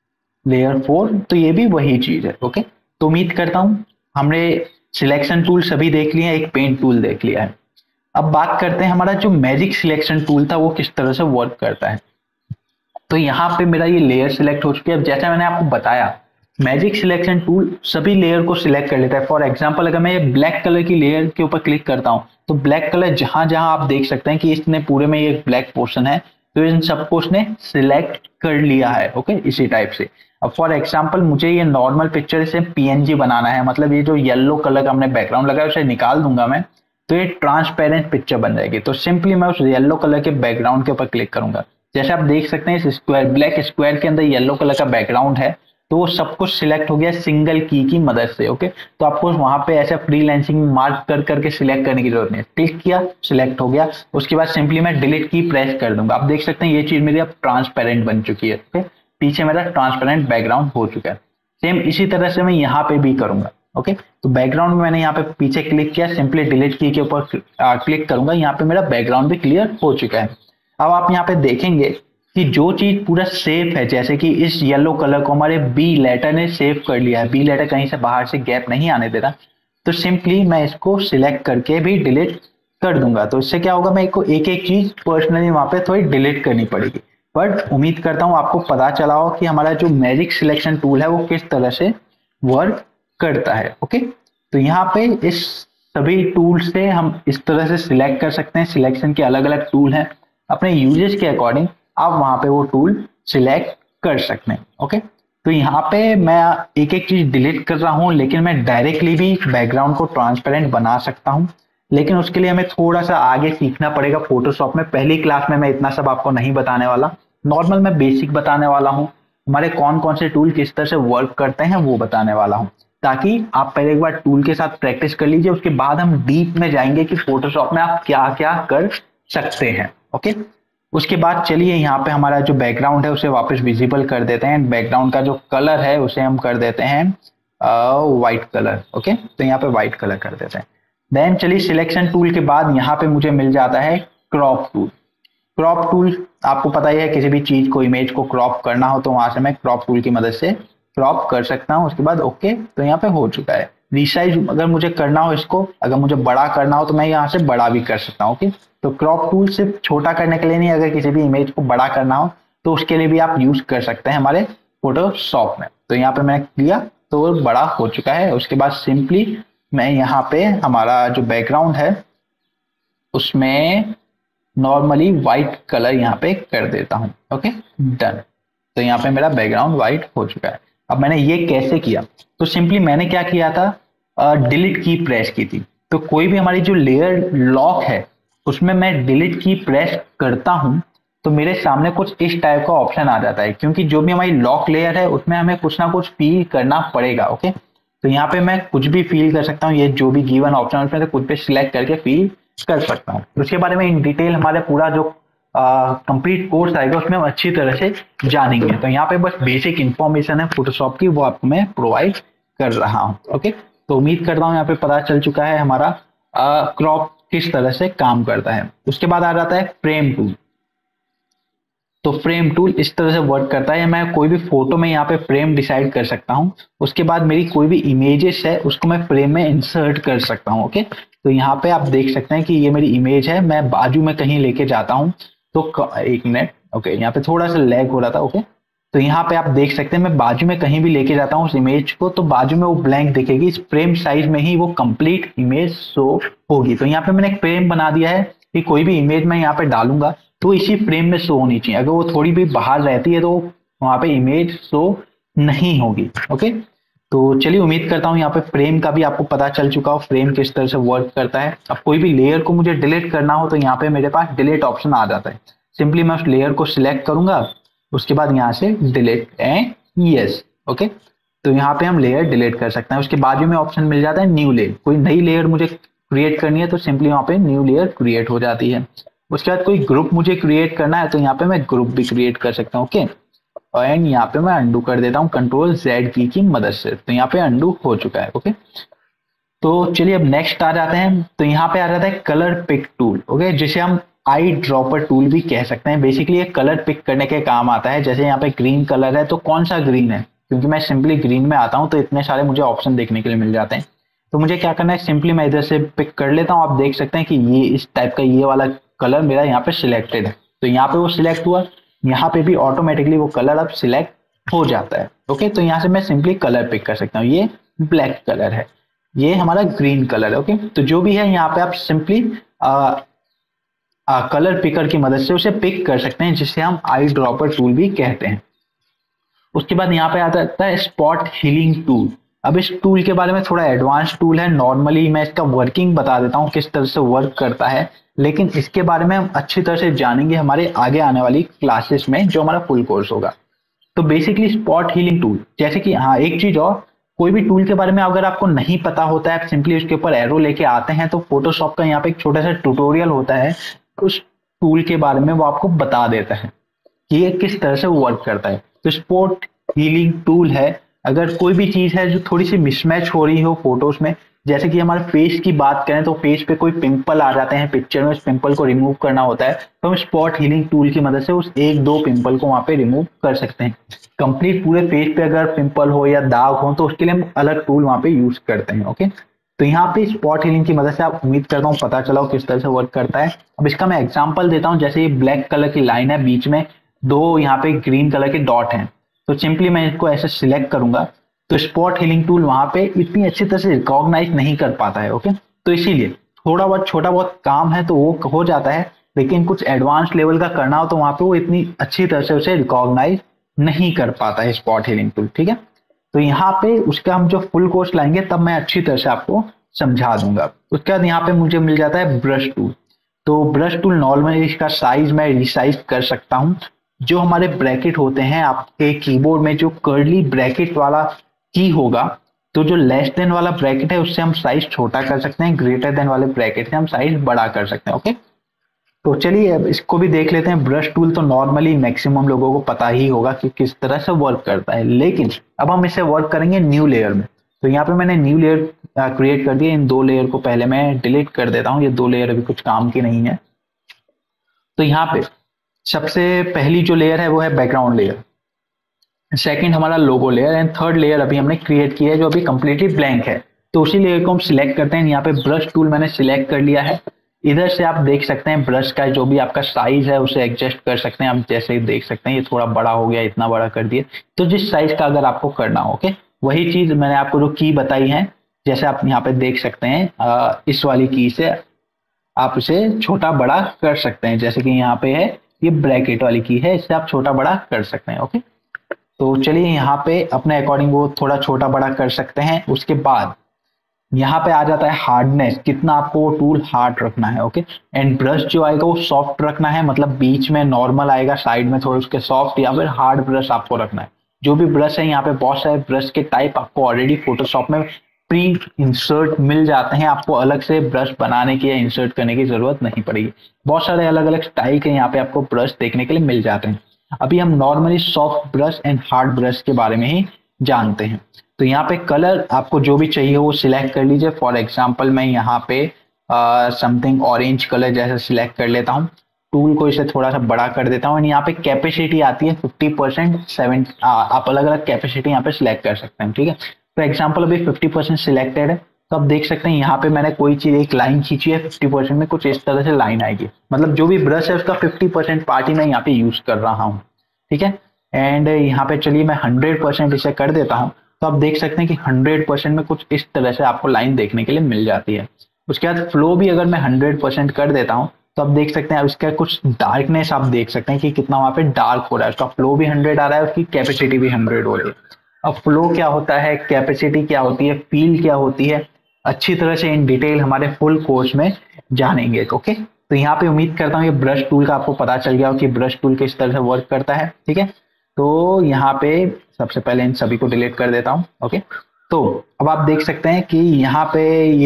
लेयर फोर, तो ये भी वही चीज है, ओके okay? तो उम्मीद करता हूँ हमने सिलेक्शन टूल सभी देख लिया, एक पेंट टूल देख लिया है। अब बात करते हैं हमारा जो मैजिक सिलेक्शन टूल था वो किस तरह से वर्क करता है। तो यहाँ पे मेरा ये लेयर सिलेक्ट हो चुकी है। अब जैसा मैंने आपको बताया मैजिक सिलेक्शन टूल सभी लेयर को सिलेक्ट कर लेता है। फॉर एग्जांपल अगर मैं ये ब्लैक कलर की लेयर के ऊपर क्लिक करता हूँ तो ब्लैक कलर जहां जहां आप देख सकते हैं कि इसने पूरे में ये ब्लैक पोर्शन है तो इन सबको उसने सिलेक्ट कर लिया है, ओके, इसी टाइप से। अब फॉर एग्जांपल मुझे ये नॉर्मल पिक्चर से पीएनजी बनाना है, मतलब ये जो येलो कलर का हमने बैकग्राउंड लगाया उसे निकाल दूंगा मैं तो ये ट्रांसपेरेंट पिक्चर बन जाएगी। तो सिंपली मैं उस येलो कलर के बैकग्राउंड के ऊपर क्लिक करूंगा, जैसे आप देख सकते हैं इस स्क्वायर ब्लैक स्क्वायर के अंदर येलो कलर का बैकग्राउंड है तो वो सब कुछ सिलेक्ट हो गया सिंगल की की मदद से, ओके। तो आपको वहां पे ऐसे फ्रीलांसिंग मार्क कर करके सिलेक्ट करने की जरूरत नहीं है, क्लिक किया सिलेक्ट हो गया, उसके बाद सिंपली मैं डिलीट की प्रेस कर दूंगा। आप देख सकते हैं ये चीज मेरी अब ट्रांसपेरेंट बन चुकी है, ओके, पीछे मेरा ट्रांसपेरेंट बैकग्राउंड हो चुका है। सेम इसी तरह से मैं यहाँ पे भी करूंगा, ओके। तो बैकग्राउंड में मैंने यहाँ पे पीछे क्लिक किया, सिंपली डिलीट की के ऊपर क्लिक करूंगा, यहाँ पे मेरा बैकग्राउंड भी क्लियर हो चुका है। अब आप यहाँ पे देखेंगे कि जो चीज पूरा सेफ है, जैसे कि इस येलो कलर को हमारे बी लेटर ने सेव कर लिया है, बी लेटर कहीं से बाहर से गैप नहीं आने दे रहा, तो सिंपली मैं इसको सिलेक्ट करके भी डिलीट कर दूंगा। तो इससे क्या होगा, मेरे को एक एक चीज पर्सनली वहां पे थोड़ी डिलीट करनी पड़ेगी। बट उम्मीद करता हूं आपको पता चला हो कि हमारा जो मैजिक सिलेक्शन टूल है वो किस तरह से वर्क करता है, ओके। तो यहाँ पे इस सभी टूल से हम इस तरह से सिलेक्ट कर सकते हैं, सिलेक्शन के अलग अलग टूल हैं, अपने यूजेस के अकॉर्डिंग आप वहां पे वो टूल सिलेक्ट कर सकते हैं, ओके। तो यहाँ पे मैं एक एक चीज डिलीट कर रहा हूँ, लेकिन मैं डायरेक्टली भी बैकग्राउंड को ट्रांसपेरेंट बना सकता हूँ, लेकिन उसके लिए हमें थोड़ा सा आगे सीखना पड़ेगा फोटोशॉप में। पहली क्लास में मैं इतना सब आपको नहीं बताने वाला, नॉर्मल मैं बेसिक बताने वाला हूँ, हमारे कौन कौन से टूल किस तरह से वर्क करते हैं वो बताने वाला हूँ, ताकि आप पहले एक बार टूल के साथ प्रैक्टिस कर लीजिए, उसके बाद हम डीप में जाएंगे कि फोटोशॉप में आप क्या क्या कर सकते हैं, ओके। उसके बाद चलिए यहाँ पे हमारा जो बैकग्राउंड है उसे वापस विजिबल कर देते हैं। बैकग्राउंड का जो कलर है उसे हम कर देते हैं व्हाइट कलर, ओके। तो यहाँ पे व्हाइट कलर कर देते हैं। देन चलिए सिलेक्शन टूल के बाद यहाँ पे मुझे मिल जाता है क्रॉप टूल। क्रॉप टूल आपको पता ही है, किसी भी चीज को इमेज को क्रॉप करना हो तो वहां से मैं क्रॉप टूल की मदद से क्रॉप कर सकता हूँ। उसके बाद ओके, तो यहाँ पे हो चुका है। रिसाइज अगर मुझे करना हो इसको, अगर मुझे बड़ा करना हो तो मैं यहाँ से बड़ा भी कर सकता हूँ, ओके। तो क्रॉप टूल सिर्फ छोटा करने के लिए नहीं, अगर किसी भी इमेज को बड़ा करना हो तो उसके लिए भी आप यूज कर सकते हैं हमारे फोटोशॉप में। तो यहाँ पे मैंने किया तो वो बड़ा हो चुका है। उसके बाद सिंपली मैं यहाँ पे हमारा जो बैकग्राउंड है उसमें नॉर्मली व्हाइट कलर यहाँ पे कर देता हूँ, ओके डन। तो यहाँ पे मेरा बैकग्राउंड व्हाइट हो चुका है। अब मैंने ये कैसे किया, तो सिंपली मैंने क्या किया था, डिलीट की प्रेस की थी। तो कोई भी हमारी जो लेयर लॉक है उसमें मैं डिलीट की प्रेस करता हूं तो मेरे सामने कुछ इस टाइप का ऑप्शन आ जाता है, क्योंकि जो भी हमारी लॉक लेयर है उसमें हमें कुछ ना कुछ फील करना पड़ेगा। ओके, तो यहाँ पे मैं कुछ भी फील कर सकता हूँ, ये जो भी गिवन ऑप्शन उसमें से कुछ भी सिलेक्ट करके फील कर सकता हूँ। उसके बारे में इन डिटेल हमारे पूरा जो कंप्लीट कोर्स आएगा उसमें हम अच्छी तरह से जानेंगे। तो यहाँ पे बस बेसिक इंफॉर्मेशन है फोटोशॉप की, वो आपको मैं प्रोवाइड कर रहा हूँ। ओके, तो उम्मीद करता हूँ यहाँ पे पता चल चुका है हमारा क्रॉप किस तरह से काम करता है। उसके बाद आ जाता है फ्रेम टूल। तो फ्रेम टूल इस तरह से वर्क करता है, मैं कोई भी फोटो में यहाँ पे फ्रेम डिसाइड कर सकता हूँ। उसके बाद मेरी कोई भी इमेजेस है उसको मैं फ्रेम में इंसर्ट कर सकता हूँ। ओके, तो यहाँ पे आप देख सकते हैं कि ये मेरी इमेज है, मैं बाजू में कहीं लेके जाता हूँ तो एक मिनट। ओके, यहाँ पे थोड़ा सा लैग हो रहा था। ओके, तो यहाँ पे आप देख सकते हैं मैं बाजू में कहीं भी लेके जाता हूँ उस इमेज को तो बाजू में वो ब्लैंक दिखेगी, इस फ्रेम साइज में ही वो कंप्लीट इमेज शो होगी। तो यहाँ पे मैंने एक फ्रेम बना दिया है कि कोई भी इमेज मैं यहाँ पे डालूंगा तो इसी फ्रेम में शो होनी चाहिए, अगर वो थोड़ी भी बाहर रहती है तो वहां पे इमेज शो नहीं होगी। ओके, तो चलिए उम्मीद करता हूँ यहाँ पे फ्रेम का भी आपको पता चल चुका हो, फ्रेम किस तरह से वर्क करता है। अब कोई भी लेयर को मुझे डिलीट करना हो तो यहाँ पे मेरे पास डिलीट ऑप्शन आ जाता है, सिंपली मैं उस लेयर को सिलेक्ट करूंगा, उसके बाद यहाँ से डिलीट एंड यस। ओके, तो यहाँ पे हम लेयर डिलीट कर सकते हैं। उसके बाजू में ऑप्शन मिल जाता है न्यू लेयर, कोई नई लेयर मुझे क्रिएट करनी है तो सिंपली वहाँ पे न्यू लेयर क्रिएट हो जाती है। उसके बाद कोई ग्रुप मुझे क्रिएट करना है तो यहाँ पे मैं ग्रुप भी क्रिएट कर सकता हूँ। ओके, एंड यहाँ पे मैं अंडू कर देता हूँ कंट्रोल जेड की की मदद से, तो यहाँ पे अंडू हो चुका है। ओके, तो चलिए अब नेक्स्ट आ जाते हैं। तो यहाँ पे आ जाता है कलर पिक टूल। ओके, जिसे हम आई ड्रॉपर टूल भी कह सकते हैं। बेसिकली ये कलर पिक करने के काम आता है। जैसे यहाँ पे ग्रीन कलर है तो कौन सा ग्रीन है, क्योंकि मैं सिंपली ग्रीन में आता हूँ तो इतने सारे मुझे ऑप्शन देखने के लिए मिल जाते हैं। तो मुझे क्या करना है, सिंपली मैं इधर से पिक कर लेता हूँ। आप देख सकते हैं कि ये इस टाइप का ये वाला कलर मेरा यहाँ पे सिलेक्टेड है, तो यहाँ पे वो सिलेक्ट हुआ, यहाँ पे भी ऑटोमेटिकली वो कलर अब सिलेक्ट हो जाता है। ओके, तो यहाँ से मैं सिंपली कलर पिक कर सकता हूँ। ये ब्लैक कलर है, ये हमारा ग्रीन कलर है। ओके, तो जो भी है यहाँ पे आप सिंपली कलर पिकर की मदद से उसे पिक कर सकते हैं, जिसे हम आई ड्रॉपर टूल भी कहते हैं। उसके बाद यहाँ पे आता है स्पॉट हीलिंग टूल। अब इस टूल के बारे में थोड़ा एडवांस टूल है, नॉर्मली मैं इसका वर्किंग बता देता हूँ किस तरह से वर्क करता है, लेकिन इसके बारे में हम अच्छी तरह से जानेंगे हमारे आगे आने वाली क्लासेस में जो हमारा फुल कोर्स होगा। तो बेसिकली स्पॉट हीलिंग टूल, जैसे कि हाँ एक चीज और, कोई भी टूल के बारे में अगर आपको नहीं पता होता है, आप सिंपली उसके ऊपर एरो लेके आते हैं तो फोटोशॉप का यहाँ पे एक छोटा सा ट्यूटोरियल होता है, उस टूल के बारे में वो आपको बता देता है कि ये किस तरह से वर्क करता है। तो स्पॉट हीलिंग टूल है, अगर कोई भी चीज है जो थोड़ी सी मिसमैच हो रही हो फोटोज में, जैसे कि हमारे फेस की बात करें तो फेस पे कोई पिंपल आ जाते हैं पिक्चर में, उस पिंपल को रिमूव करना होता है तो हम स्पॉट हीलिंग टूल की मदद से उस एक दो पिंपल को वहां पे रिमूव कर सकते हैं। कंप्लीट पूरे फेस पे अगर पिंपल हो या दाग हो तो उसके लिए हम अलग टूल वहां पे यूज करते हैं। ओके, तो यहाँ पे स्पॉट हीलिंग की मदद से आप उम्मीद करता हूँ पता चला हो किस तरह से वर्क करता है। अब इसका मैं एग्जांपल देता हूँ। जैसे ये ब्लैक कलर की लाइन है, बीच में दो यहाँ पे ग्रीन कलर के डॉट हैं, तो सिंपली मैं इसको ऐसे सिलेक्ट करूंगा तो स्पॉट हीलिंग टूल वहां पे इतनी अच्छी तरह से रिकॉग्नाइज नहीं कर पाता है। ओके, तो इसीलिए थोड़ा बहुत छोटा बहुत काम है तो वो हो जाता है, लेकिन कुछ एडवांस लेवल का करना हो तो वहां पे वो इतनी अच्छी तरह से उसे रिकॉग्नाइज नहीं कर पाता है स्पॉट हीलिंग टूल। ठीक है, तो यहाँ पे उसका हम जो फुल कोर्स लाएंगे तब मैं अच्छी तरह से आपको समझा दूंगा। उसके बाद यहाँ पे मुझे मिल जाता है ब्रश टूल। तो ब्रश टूल नॉर्मली इसका साइज मैं रिसाइज कर सकता हूँ। जो हमारे ब्रैकेट होते हैं आपके कीबोर्ड में, जो कर्ली ब्रैकेट वाला की होगा, तो जो लेस देन वाला ब्रैकेट है उससे हम साइज छोटा कर सकते हैं, ग्रेटर देन वाले ब्रैकेट से हम साइज बड़ा कर सकते हैं। ओके, तो चलिए अब इसको भी देख लेते हैं। ब्रश टूल तो नॉर्मली मैक्सिमम लोगों को पता ही होगा कि किस तरह से वर्क करता है, लेकिन अब हम इसे वर्क करेंगे न्यू लेयर में। तो यहाँ पे मैंने न्यू लेयर क्रिएट कर दिया। इन दो लेयर को पहले मैं डिलीट कर देता हूँ, ये दो लेयर अभी कुछ काम की नहीं है। तो यहाँ पे सबसे पहली जो लेयर है वो है बैकग्राउंड लेयर, सेकंड हमारा logo layer, and third layer अभी हमने क्रिएट किया है जो अभी कंप्लीटली ब्लैंक है। तो उसी लेयर को हम सिलेक्ट करते हैं। यहाँ पे ब्रश टूल मैंने सिलेक्ट कर लिया है। इधर से आप देख सकते हैं ब्रश का जो भी आपका साइज है उसे एडजस्ट कर सकते हैं। आप जैसे देख सकते हैं ये थोड़ा बड़ा हो गया, इतना बड़ा कर दिए, तो जिस साइज का अगर आपको करना हो। ओके, वही चीज मैंने आपको जो की बताई है, जैसे आप यहाँ पे देख सकते हैं इस वाली की से आप इसे छोटा बड़ा कर सकते हैं। जैसे कि यहाँ पे है ये ब्रैकेट वाली की है, इससे आप छोटा बड़ा कर सकते हैं। ओके, तो चलिए यहाँ पे अपने अकॉर्डिंग वो थोड़ा छोटा बड़ा कर सकते हैं। उसके बाद यहाँ पे आ जाता है हार्डनेस, कितना आपको वो टूल हार्ड रखना है। ओके, एंड ब्रश जो आएगा वो सॉफ्ट रखना है, मतलब बीच में नॉर्मल आएगा, साइड में थोड़े उसके सॉफ्ट या फिर हार्ड ब्रश आपको रखना है। जो भी ब्रश है यहाँ पे बहुत सारे ब्रश के टाइप आपको ऑलरेडी फोटोशॉप में प्री इंसर्ट मिल जाते हैं, आपको अलग से ब्रश बनाने की या इंसर्ट करने की जरूरत नहीं पड़ेगी। बहुत सारे अलग अलग स्टाइल के यहाँ पे आपको ब्रश देखने के लिए मिल जाते हैं। अभी हम normally soft brush and hard brush के बारे में ही जानते हैं। तो यहाँ पे कलर आपको जो भी चाहिए वो सिलेक्ट कर लीजिए। फॉर एग्जांपल मैं यहाँ पे समथिंग ऑरेंज कलर जैसा सिलेक्ट कर लेता हूँ। टूल को इसे थोड़ा सा बड़ा कर देता हूँ। यहाँ पे कैपेसिटी आती है फिफ्टी परसेंट सेवन, आप अलग अलग कैपेसिटी यहाँ पे सिलेक्ट कर सकते हैं। ठीक है, फॉर एग्जाम्पल अभी फिफ्टी परसेंट सिलेक्टेड है, तो आप देख सकते हैं यहाँ पे मैंने कोई चीज एक लाइन खींची है, फिफ्टी परसेंट में कुछ इस तरह से लाइन आएगी, मतलब जो भी ब्रश है उसका फिफ्टी परसेंट पार्ट ही मैं यहाँ पे यूज कर रहा हूँ। ठीक है, एंड यहाँ पे चलिए मैं हंड्रेड परसेंट इसे कर देता हूँ, तो आप देख सकते हैं कि हंड्रेड परसेंट में कुछ इस तरह से आपको लाइन देखने के लिए मिल जाती है। उसके बाद फ्लो भी अगर मैं हंड्रेड परसेंट कर देता हूँ तो आप देख सकते हैं उसका कुछ डार्कनेस आप देख सकते हैं कि कितना वहां पे डार्क हो रहा है। उसका फ्लो भी हंड्रेड आ रहा है, उसकी कैपेसिटी भी हंड्रेड हो रही है। अब फ्लो क्या होता है, कैपेसिटी क्या होती है, फील क्या होती है, अच्छी तरह से इन डिटेल हमारे फुल कोर्स में जानेंगे। ओके, तो यहाँ पे उम्मीद करता हूँ ये ब्रश टूल का आपको पता चल गया हो कि ब्रश टूल किस तरह से वर्क करता है। ठीक है, तो यहाँ पे सबसे पहले इन सभी को डिलीट कर देता हूँ। ओके, तो अब आप देख सकते हैं कि यहाँ पे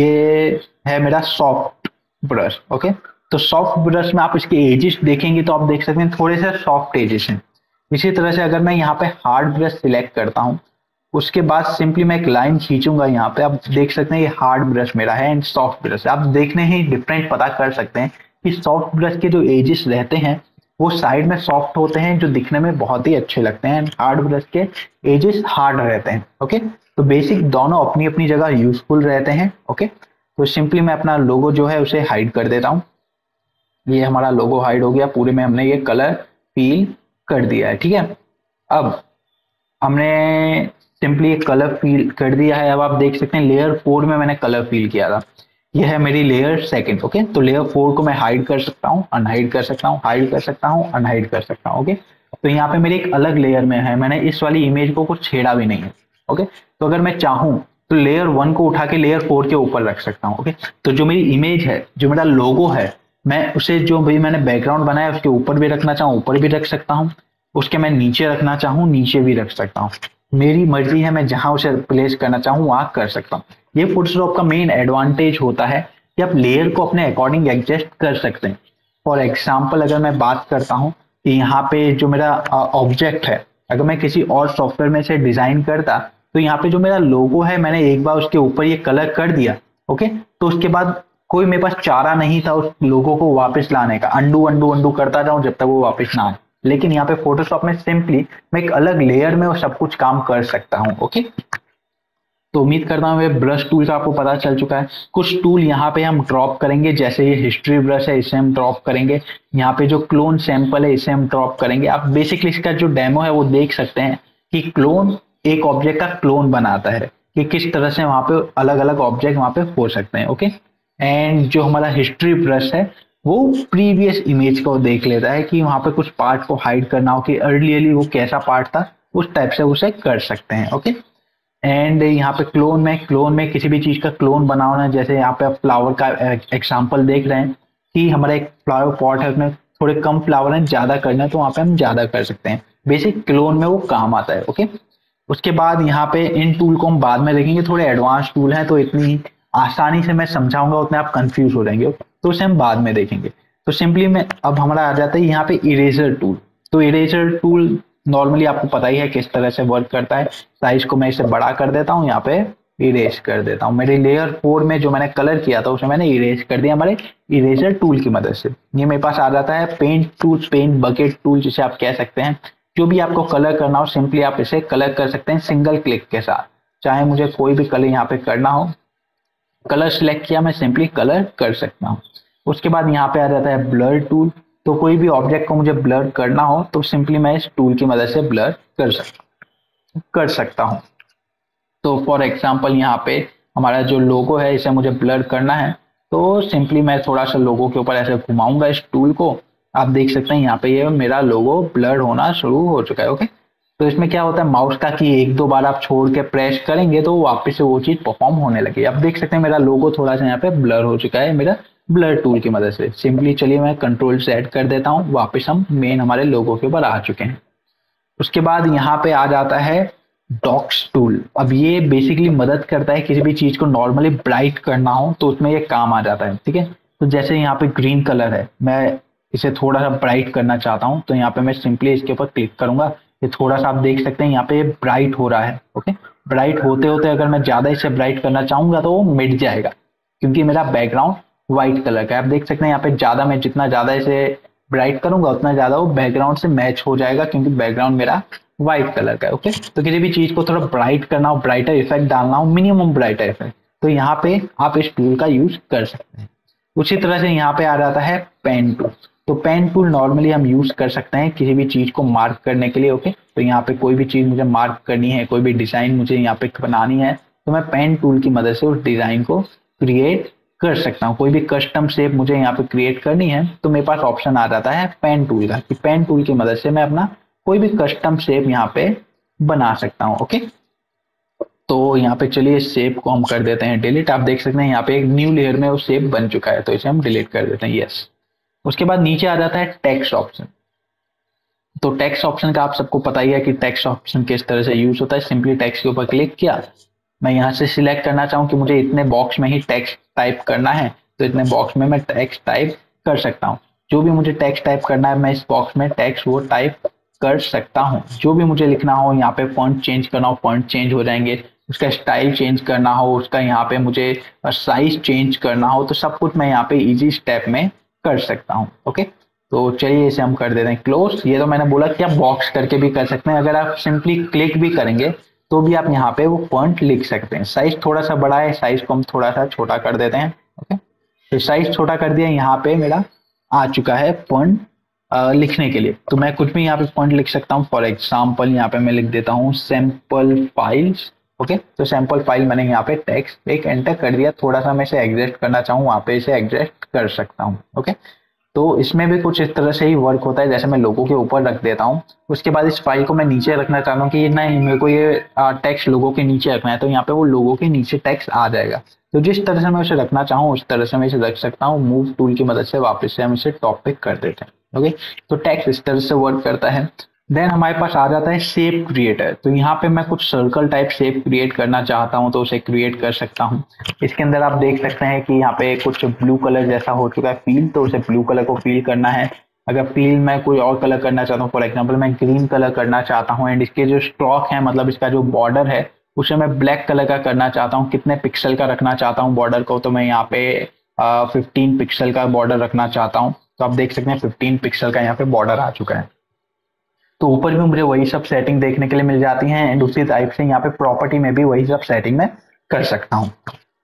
ये है मेरा सॉफ्ट ब्रश। ओके, तो सॉफ्ट ब्रश में आप इसके एजेस देखेंगे तो आप देख सकते हैं थोड़े से सॉफ्ट एजेस हैं। इसी तरह से अगर मैं यहाँ पे हार्ड ब्रश सिलेक्ट करता हूँ, उसके बाद सिंपली मैं एक लाइन खींचूंगा, यहाँ पे आप देख सकते हैं ये हार्ड ब्रश मेरा है एंड सॉफ्ट ब्रश। आप देखने ही डिफरेंट पता कर सकते हैं कि सॉफ्ट ब्रश के जो एजेस रहते हैं वो साइड में सॉफ्ट होते हैं, जो दिखने में बहुत ही अच्छे लगते हैं, एंड हार्ड ब्रश के एजेस हार्ड रहते हैं। ओके, तो बेसिक दोनों अपनी अपनी जगह यूजफुल रहते हैं। ओके, तो सिंपली मैं अपना लोगो जो है उसे हाइड कर देता हूँ। ये हमारा लोगो हाइड हो गया, पूरे में हमने ये कलर फील कर दिया है। ठीक है, अब हमने सिंपली एक कलर फील कर दिया है। अब आप देख सकते हैं लेयर फोर में मैंने कलर फील किया था, यह है मेरी लेयर सेकंड। ओके, तो लेयर फोर को मैं हाइड कर सकता हूँ, अनहाइड कर सकता हूँ, हाइड कर सकता हूँ, अनहाइड कर सकता हूँ। ओके, तो यहाँ पे मेरी एक अलग लेयर में है, मैंने इस वाली इमेज को कुछ छेड़ा भी नहीं है। ओके, तो अगर मैं चाहूँ तो लेयर वन को उठा के लेयर फोर के ऊपर रख सकता हूँ। ओके, तो जो मेरी इमेज है, जो मेरा लोगो है, मैं उसे जो भी मैंने बैकग्राउंड बनाया उसके ऊपर भी रखना चाहूँ ऊपर भी रख सकता हूँ, उसके मैं नीचे रखना चाहूँ नीचे भी रख सकता हूँ। मेरी मर्जी है, मैं जहां उसे प्लेस करना चाहूँ वहां कर सकता हूँ। ये फोटोशॉप का मेन एडवांटेज होता है कि आप लेयर को अपने अकॉर्डिंग एडजस्ट कर सकते हैं। फॉर एग्जाम्पल अगर मैं बात करता हूँ कि यहाँ पे जो मेरा ऑब्जेक्ट है, अगर मैं किसी और सॉफ्टवेयर में से डिजाइन करता तो यहाँ पे जो मेरा लोगो है मैंने एक बार उसके ऊपर ये कलर कर दिया। ओके, तो उसके बाद कोई मेरे पास चारा नहीं था उस लोगो को वापस लाने का, अंडू अंडू अंडू करता जाऊं जब तक वो वापस ना आए। लेकिन यहाँ पे फोटोशॉप में सिंपली मैं एक अलग लेयर में वो सब कुछ काम कर सकता हूँ। ओके, तो उम्मीद करता हूँ ये ब्रश टूल का आपको पता चल चुका है। कुछ टूल यहाँ पे हम ड्रॉप करेंगे, जैसे ये हिस्ट्री ब्रश है इसे हम ड्रॉप करेंगे, यहाँ पे जो क्लोन सैंपल है इसे हम ड्रॉप करेंगे। आप बेसिकली इसका जो डेमो है वो देख सकते हैं कि क्लोन एक ऑब्जेक्ट का क्लोन बनाता है, कि किस तरह से वहां पे अलग अलग ऑब्जेक्ट वहां पे हो सकते हैं। ओके, एंड जो हमारा हिस्ट्री ब्रश है वो प्रीवियस इमेज को देख लेता है कि वहां पे कुछ पार्ट को हाइड करना हो कि अर्लियरली वो कैसा पार्ट था, उस टाइप से उसे कर सकते हैं। ओके, एंड यहाँ पे क्लोन में क्लोन में किसी भी चीज का क्लोन बनाना, जैसे यहाँ पे आप फ्लावर का एग्जांपल देख रहे हैं कि हमारा एक फ्लावर पॉट है उसमें थोड़े कम फ्लावर हैं, ज्यादा करना है तो वहां पे हम ज्यादा कर सकते हैं। बेसिक क्लोन में वो काम आता है। ओके, उसके बाद यहाँ पे इन टूल को हम बाद में देखेंगे, थोड़े एडवांस टूल हैं तो इतनी आसानी से मैं समझाऊंगा उतने आप कंफ्यूज हो जाएंगे, तो उसे हम बाद में देखेंगे। तो सिंपली मैं अब हमारा आ जाता है यहाँ पे इरेजर टूल। तो इरेजर टूल नॉर्मली आपको पता ही है किस तरह से वर्क करता है। साइज को मैं इसे बड़ा कर देता हूँ, यहाँ पे इरेज कर देता हूँ। मेरे लेयर फोर में जो मैंने कलर किया था उसे मैंने इरेज कर दिया हमारे इरेजर टूल की मदद से। ये मेरे पास आ जाता है paint tool, paint bucket tool जिसे आप कह सकते हैं। जो भी आपको कलर करना हो सिंपली आप इसे कलर कर सकते हैं सिंगल क्लिक के साथ। चाहे मुझे कोई भी कलर यहाँ पे करना हो, कलर सिलेक्ट किया, मैं सिंपली कलर कर सकता हूँ। उसके बाद यहाँ पे आ जाता है ब्लर टूल। तो कोई भी ऑब्जेक्ट को मुझे ब्लर करना हो तो सिंपली मैं इस टूल की मदद से ब्लर कर सकता कर सकता हूँ। तो फॉर एग्जाम्पल यहाँ पे हमारा जो लोगो है इसे मुझे ब्लर करना है, तो सिंपली मैं थोड़ा सा लोगो के ऊपर ऐसे घुमाऊंगा इस टूल को। आप देख सकते हैं यहाँ पे ये मेरा लोगो ब्लर होना शुरू हो चुका है। ओके, तो इसमें क्या होता है, माउस का की एक दो बार आप छोड़ के प्रेस करेंगे तो वापस से वो चीज परफॉर्म होने लगे। अब देख सकते हैं मेरा लोगो थोड़ा सा यहाँ पे ब्लर हो चुका है मेरा ब्लर टूल की मदद से। सिंपली चलिए मैं कंट्रोल से ऐड कर देता हूँ, वापस हम मेन हमारे लोगो के ऊपर आ चुके हैं। उसके बाद यहाँ पे आ जाता है डॉक्स टूल। अब ये बेसिकली मदद करता है किसी भी चीज को नॉर्मली ब्राइट करना हो तो उसमें ये काम आ जाता है, ठीक है। तो जैसे यहाँ पे ग्रीन कलर है, मैं इसे थोड़ा सा ब्राइट करना चाहता हूँ तो यहाँ पे मैं सिंपली इसके ऊपर क्लिक करूंगा, ये थोड़ा सा आप देख सकते हैं यहाँ पे ब्राइट हो रहा है। ओके, ब्राइट होते होते अगर मैं ज्यादा इसे ब्राइट करना चाहूंगा तो वो मिट जाएगा, क्योंकि मेरा बैकग्राउंड व्हाइट कलर का है। आप देख सकते हैं यहाँ पे ज्यादा मैं जितना ज्यादा इसे ब्राइट करूंगा उतना ज्यादा वो बैकग्राउंड से मैच हो जाएगा, क्योंकि बैकग्राउंड मेरा व्हाइट कलर का है। ओके, तो किसी भी चीज को थोड़ा ब्राइट करना हो, ब्राइटर इफेक्ट डालना हो, मिनिमम ब्राइटर इफेक्ट, तो यहाँ पे आप इस टूल का यूज कर सकते हैं। उसी तरह से यहाँ पे आ जाता है पेन टूल। तो पेन टूल नॉर्मली हम यूज कर सकते हैं किसी भी चीज को मार्क करने के लिए। ओके, तो यहाँ पे कोई भी चीज मुझे मार्क करनी है, कोई भी डिजाइन मुझे यहाँ पे बनानी है, तो मैं पेन टूल की मदद से उस डिजाइन को क्रिएट कर सकता हूँ। कोई भी कस्टम शेप मुझे यहाँ पे क्रिएट करनी है तो मेरे पास ऑप्शन आ जाता है पेन टूल का, कि पेन टूल की मदद से मैं अपना कोई भी कस्टम शेप यहाँ पे बना सकता हूँ। ओके, तो यहाँ पे चलिए इस शेप को हम कर देते हैं डिलीट। आप देख सकते हैं यहाँ पे एक न्यू लेयर में वो शेप बन चुका है, तो इसे हम डिलीट कर देते हैं, यस। उसके बाद नीचे आ जाता है टेक्स्ट ऑप्शन। तो टेक्स्ट ऑप्शन का आप सबको पता ही है कि टेक्स्ट ऑप्शन किस तरह से यूज होता है। सिंपली टेक्स्ट के ऊपर क्लिक किया, मैं यहाँ से सिलेक्ट करना चाहूँ कि मुझे इतने बॉक्स में ही टेक्स्ट टाइप करना है तो इतने बॉक्स में मैं टेक्स्ट टाइप कर सकता हूँ। जो भी मुझे टेक्स्ट टाइप करना है मैं इस बॉक्स में टेक्स्ट वो टाइप कर सकता हूँ। जो भी मुझे लिखना हो, यहाँ पे फॉन्ट चेंज करना हो फॉन्ट चेंज हो जाएंगे, उसका स्टाइल चेंज करना हो, उसका यहाँ पे मुझे साइज चेंज करना हो, तो सब कुछ मैं यहाँ पे इजी स्टेप में कर सकता हूँ। ओके, तो चलिए इसे हम कर देते हैं क्लोज। ये तो मैंने बोला कि आप बॉक्स करके भी कर सकते हैं। अगर आप सिंपली क्लिक भी करेंगे तो भी आप यहाँ पे वो फॉन्ट लिख सकते हैं। साइज थोड़ा सा बड़ा है, साइज को हम थोड़ा सा छोटा कर देते हैं। ओके, तो साइज छोटा कर दिया, यहाँ पे मेरा आ चुका है फॉन्ट लिखने के लिए। तो मैं कुछ भी यहाँ पे फॉन्ट लिख सकता हूँ। फॉर एग्जाम्पल यहाँ पे मैं लिख देता हूँ सैम्पल फाइल्स। ओके, तो सैम्पल फाइल मैंने यहाँ पे टेक्स्ट एक एंटर कर दिया। थोड़ा सा मैं इसे एडजस्ट करना चाहूँ, वहाँ पे इसे एडजस्ट कर सकता हूँ। ओके, तो इसमें भी कुछ इस तरह से ही वर्क होता है। जैसे मैं लोगों के ऊपर रख देता हूँ, उसके बाद इस फाइल को मैं नीचे रखना चाहता हूँ कि नहीं मेरे को ये टेक्स्ट लोगों के नीचे रखना है, तो यहाँ पे वो लोगों के नीचे टेक्स्ट आ जाएगा। तो जिस तरह से मैं उसे रखना चाहूँ उस तरह से मैं इसे रख सकता हूँ। मूव टूल की मदद से वापस से हम इसे टॉप पे कर देते हैं। ओके, तो टेक्स्ट इस तरह से वर्क करता है। देन हमारे पास आ जाता है शेप क्रिएटर। तो यहाँ पे मैं कुछ सर्कल टाइप शेप क्रिएट करना चाहता हूँ तो उसे क्रिएट कर सकता हूँ। इसके अंदर आप देख सकते हैं कि यहाँ पे कुछ ब्लू कलर जैसा हो चुका है फील, तो उसे ब्लू कलर को फील करना है। अगर फील मैं कोई और कलर करना चाहता हूँ, फॉर एग्जाम्पल मैं ग्रीन कलर करना चाहता हूँ, एंड इसके जो स्ट्रोक है मतलब इसका जो बॉर्डर है उसे मैं ब्लैक कलर का करना चाहता हूँ। कितने पिक्सल का रखना चाहता हूँ बॉर्डर को, तो मैं यहाँ पे फिफ्टीन पिक्सल का बॉर्डर रखना चाहता हूँ। तो आप देख सकते हैं फिफ्टीन पिक्सल का यहाँ पे बॉर्डर आ चुका है। तो ऊपर भी मुझे वही सब सेटिंग देखने के लिए मिल जाती हैं, एंड उसी टाइप से यहाँ पे प्रॉपर्टी में भी वही सब सेटिंग में कर सकता हूँ।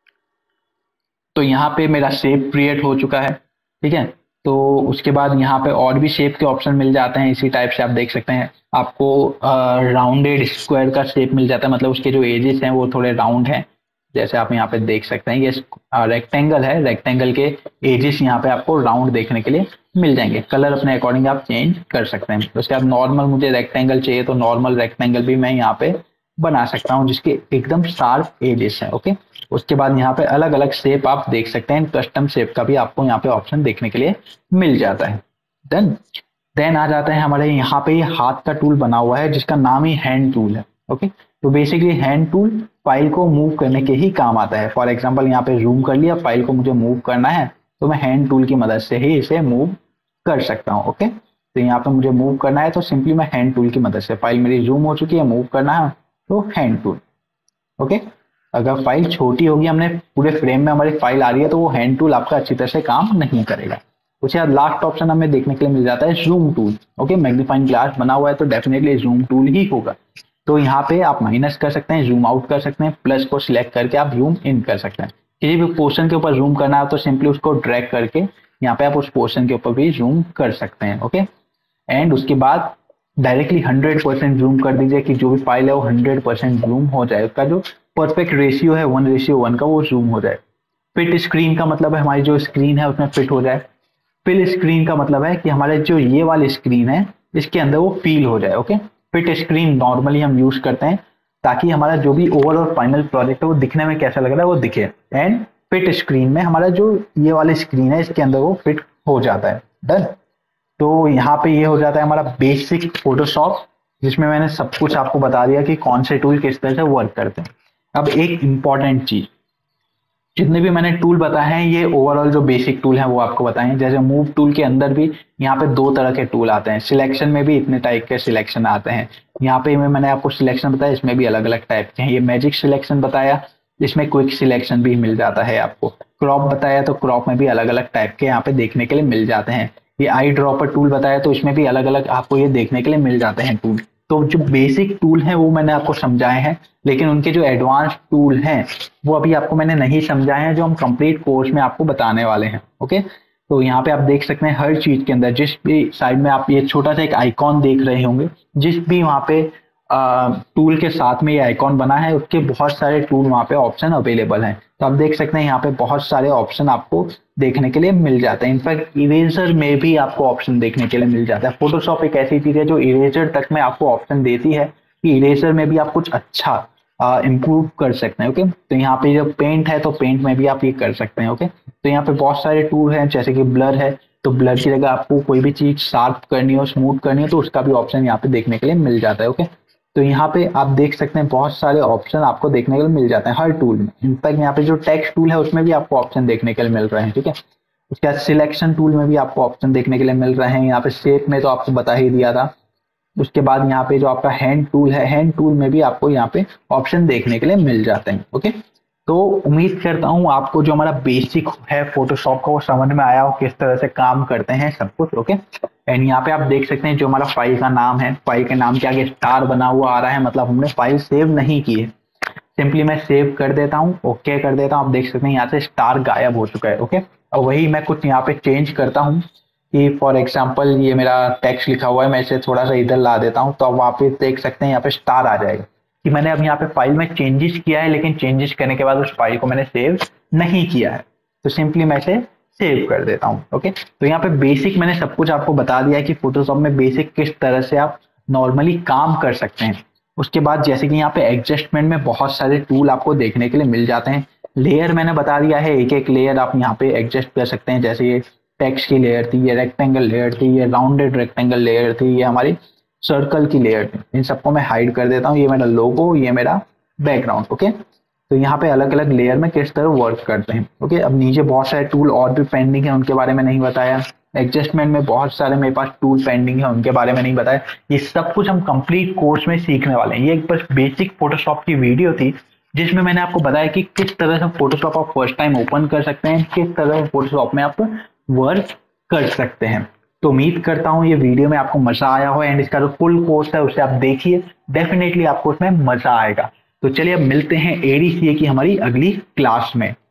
तो यहाँ पे मेरा शेप क्रिएट हो चुका है, ठीक है। तो उसके बाद यहाँ पे और भी शेप के ऑप्शन मिल जाते हैं इसी टाइप से। आप देख सकते हैं आपको राउंडेड स्क्वायर का शेप मिल जाता है, मतलब उसके जो एजेस हैं वो थोड़े राउंड हैं। जैसे आप यहाँ पे देख सकते हैं ये रेक्टेंगल है, रेक्टेंगल के एजेस यहाँ पे आपको राउंड देखने के लिए मिल जाएंगे। कलर अपने अकॉर्डिंग आप चेंज कर सकते हैं। उसके बाद नॉर्मल मुझे रेक्टेंगल चाहिए तो नॉर्मल रेक्टेंगल भी मैं यहाँ पे बना सकता हूँ जिसके एकदम शार्प एजेस है। ओके, उसके बाद यहाँ पे अलग अलग शेप आप देख सकते हैं। कस्टम शेप का भी आपको यहाँ पे ऑप्शन देखने के लिए मिल जाता है। देन देन आ जाता है हमारे यहाँ पे हाथ का टूल बना हुआ है जिसका नाम ही हैंड टूल है। ओके, तो बेसिकली हैंड टूल फाइल को मूव करने के ही काम आता है। फॉर एग्जाम्पल यहाँ पे जूम कर लिया, फाइल को मुझे मूव करना है तो मैं हैंड टूल की मदद से ही इसे मूव कर सकता हूँ। ओके, तो यहाँ पे मुझे मूव करना है तो सिंपली मैं हैंड टूल की मदद से, फाइल मेरी जूम हो चुकी है, मूव करना है तो हैंड टूल। ओके, अगर फाइल छोटी होगी, हमने पूरे फ्रेम में हमारी फाइल आ रही है तो वो हैंड टूल आपका अच्छी तरह से काम नहीं करेगा। उसके बाद लास्ट ऑप्शन हमें देखने के लिए मिल जाता है zoom tool. Okay, magnifying glass बना हुआ है तो डेफिनेटली जूम टूल ही होगा। तो यहाँ पे आप माइनस कर सकते हैं, जूम आउट कर सकते हैं, प्लस को सिलेक्ट करके आप जूम इन कर सकते हैं। किसी भी पोर्शन के ऊपर जूम करना है तो सिंपली उसको ड्रैग करके यहाँ पे आप उस पोर्शन के ऊपर भी जूम कर सकते हैं। ओके, एंड उसके बाद डायरेक्टली हंड्रेड परसेंट जूम कर दीजिए कि जो भी फाइल है वो हंड्रेड परसेंट जूम हो जाए। उसका जो परफेक्ट रेशियो है वन रेशियो वन का वो जूम हो जाए। फिट स्क्रीन का मतलब है हमारी जो स्क्रीन है उसमें फिट हो जाए। फिल स्क्रीन का मतलब है कि हमारे जो ये वाली स्क्रीन है इसके अंदर वो फील हो जाए। ओके, फिट स्क्रीन नॉर्मली हम यूज करते हैं ताकि हमारा जो भी ओवरऑल फाइनल प्रोजेक्ट है वो दिखने में कैसा लग रहा है वो दिखे। एंड फिट स्क्रीन में हमारा जो ये वाली स्क्रीन है इसके अंदर वो फिट हो जाता है। डन। तो यहाँ पे ये हो जाता है हमारा बेसिक फोटोशॉप, जिसमें मैंने सब कुछ आपको बता दिया कि कौन से टूल किस तरह से वर्क करते हैं। अब एक इंपॉर्टेंट चीज, जितने भी मैंने टूल बताए हैं ये ओवरऑल जो बेसिक टूल है वो आपको बताए हैं। जैसे मूव टूल के अंदर भी यहाँ पे दो तरह के टूल आते हैं, सिलेक्शन में भी इतने टाइप के सिलेक्शन आते हैं। यहाँ पे में मैंने आपको सिलेक्शन बताया, इसमें भी अलग अलग टाइप के हैं। ये मैजिक सिलेक्शन बताया, इसमें क्विक सिलेक्शन भी मिल जाता है आपको। क्रॉप बताया तो क्रॉप में भी अलग अलग टाइप के यहाँ पे देखने के लिए मिल जाते हैं। ये आई ड्रॉपर टूल बताया तो इसमें भी अलग अलग आपको ये देखने के लिए मिल जाते हैं टूल। तो जो बेसिक टूल हैं वो मैंने आपको समझाए हैं, लेकिन उनके जो एडवांस टूल हैं वो अभी आपको मैंने नहीं समझाए हैं, जो हम कंप्लीट कोर्स में आपको बताने वाले हैं। ओके, तो यहाँ पे आप देख सकते हैं हर चीज के अंदर जिस भी साइड में आप ये छोटा सा एक आइकॉन देख रहे होंगे, जिस भी वहाँ पे टूल के साथ में ये आइकॉन बना है उसके बहुत सारे टूल वहाँ पे ऑप्शन अवेलेबल हैं। तो आप देख सकते हैं यहाँ पे बहुत सारे ऑप्शन आपको देखने के लिए मिल जाते हैं। इनफैक्ट इरेजर में भी आपको ऑप्शन देखने के लिए मिल जाता है। फोटोशॉप एक ऐसी चीज है जो इरेजर तक में आपको ऑप्शन देती है कि इरेजर में भी आप कुछ अच्छा इम्प्रूव कर सकते हैं। ओके, तो यहाँ पे जब पेंट है तो पेंट में भी आप ये कर सकते हैं। ओके, तो यहाँ पे बहुत सारे टूल हैं, जैसे कि ब्लर है तो ब्लर की जगह आपको कोई भी चीज शार्प करनी हो, स्मूथ करनी हो तो उसका भी ऑप्शन यहाँ पे देखने के लिए मिल जाता है। ओके, तो यहाँ पे आप देख सकते हैं बहुत सारे ऑप्शन आपको देखने के लिए मिल जाते हैं हर टूल में। इनफैक्ट यहाँ पे जो टेक्स्ट टूल है उसमें भी आपको ऑप्शन देखने के लिए मिल रहे हैं। ठीक है, उसके बाद सिलेक्शन टूल में भी आपको ऑप्शन देखने के लिए मिल रहे हैं। यहाँ पे शेप में तो आपको बता ही दिया था। उसके बाद यहाँ पे जो आपका हैंड टूल है, हैंड टूल में भी आपको यहाँ पे ऑप्शन देखने के लिए मिल जाते हैं। ओके, तो उम्मीद करता हूँ आपको जो हमारा बेसिक है फोटोशॉप का वो समझ में आया हो, किस तरह से काम करते हैं सब कुछ। ओके, एंड यहाँ पे आप देख सकते हैं जो हमारा फाइल का नाम है, फाइल के नाम के आगे स्टार बना हुआ आ रहा है, मतलब हमने फाइल सेव नहीं की है। सिंपली मैं सेव कर देता हूँ, ओके कर देता हूँ। आप देख सकते हैं यहाँ से स्टार गायब हो चुका है। ओके, और वही मैं कुछ यहाँ पे चेंज करता हूँ कि फॉर एग्जाम्पल ये मेरा टेक्स्ट लिखा हुआ है, मैं इसे थोड़ा सा इधर ला देता हूँ तो अब आप देख सकते हैं यहाँ पे स्टार आ जाएगा कि मैंने अब यहाँ पे फाइल में चेंजेस किया है, लेकिन चेंजेस करने के बाद उस फाइल को मैंने सेव नहीं किया है। तो सिंपली मैं इसे सेव कर देता हूँ। ओके, तो यहाँ पे बेसिक मैंने सब कुछ आपको बता दिया है कि फोटोशॉप में बेसिक किस तरह से आप नॉर्मली काम कर सकते हैं। उसके बाद जैसे कि यहाँ पे एडजस्टमेंट में बहुत सारे टूल आपको देखने के लिए मिल जाते हैं। लेयर मैंने बता दिया है, एक एक लेयर आप यहाँ पे एडजस्ट कर सकते हैं। जैसे ये टेक्स्ट की लेयर थी, ये रेक्टेंगल लेयर थी, ये राउंडेड रेक्टेंगल लेयर थी, ये हमारी सर्कल की लेयर थी। इन सबको मैं हाइड कर देता हूँ। ये मेरा लोगो, ये मेरा बैकग्राउंड। ओके, तो यहाँ पे अलग अलग लेयर में किस तरह वर्क करते हैं। ओके, अब नीचे बहुत सारे टूल और भी पेंडिंग है, उनके बारे में नहीं बताया। एडजस्टमेंट में बहुत सारे मेरे पास टूल पेंडिंग है, उनके बारे में नहीं बताया। ये सब कुछ हम कंप्लीट कोर्स में सीखने वाले हैं। ये एक बस बेसिक फोटोशॉप की वीडियो थी जिसमें मैंने आपको बताया कि किस तरह से फोटोशॉप आप फर्स्ट टाइम ओपन कर सकते हैं, किस तरह फोटोशॉप में आप वर्क कर सकते हैं। तो उम्मीद करता हूँ ये वीडियो में आपको मजा आया हो, एंड इसका जो फुल कोर्स है उसे आप देखिए, डेफिनेटली आपको उसमें मजा आएगा। तो चलिए अब मिलते हैं एडीसीए की हमारी अगली क्लास में।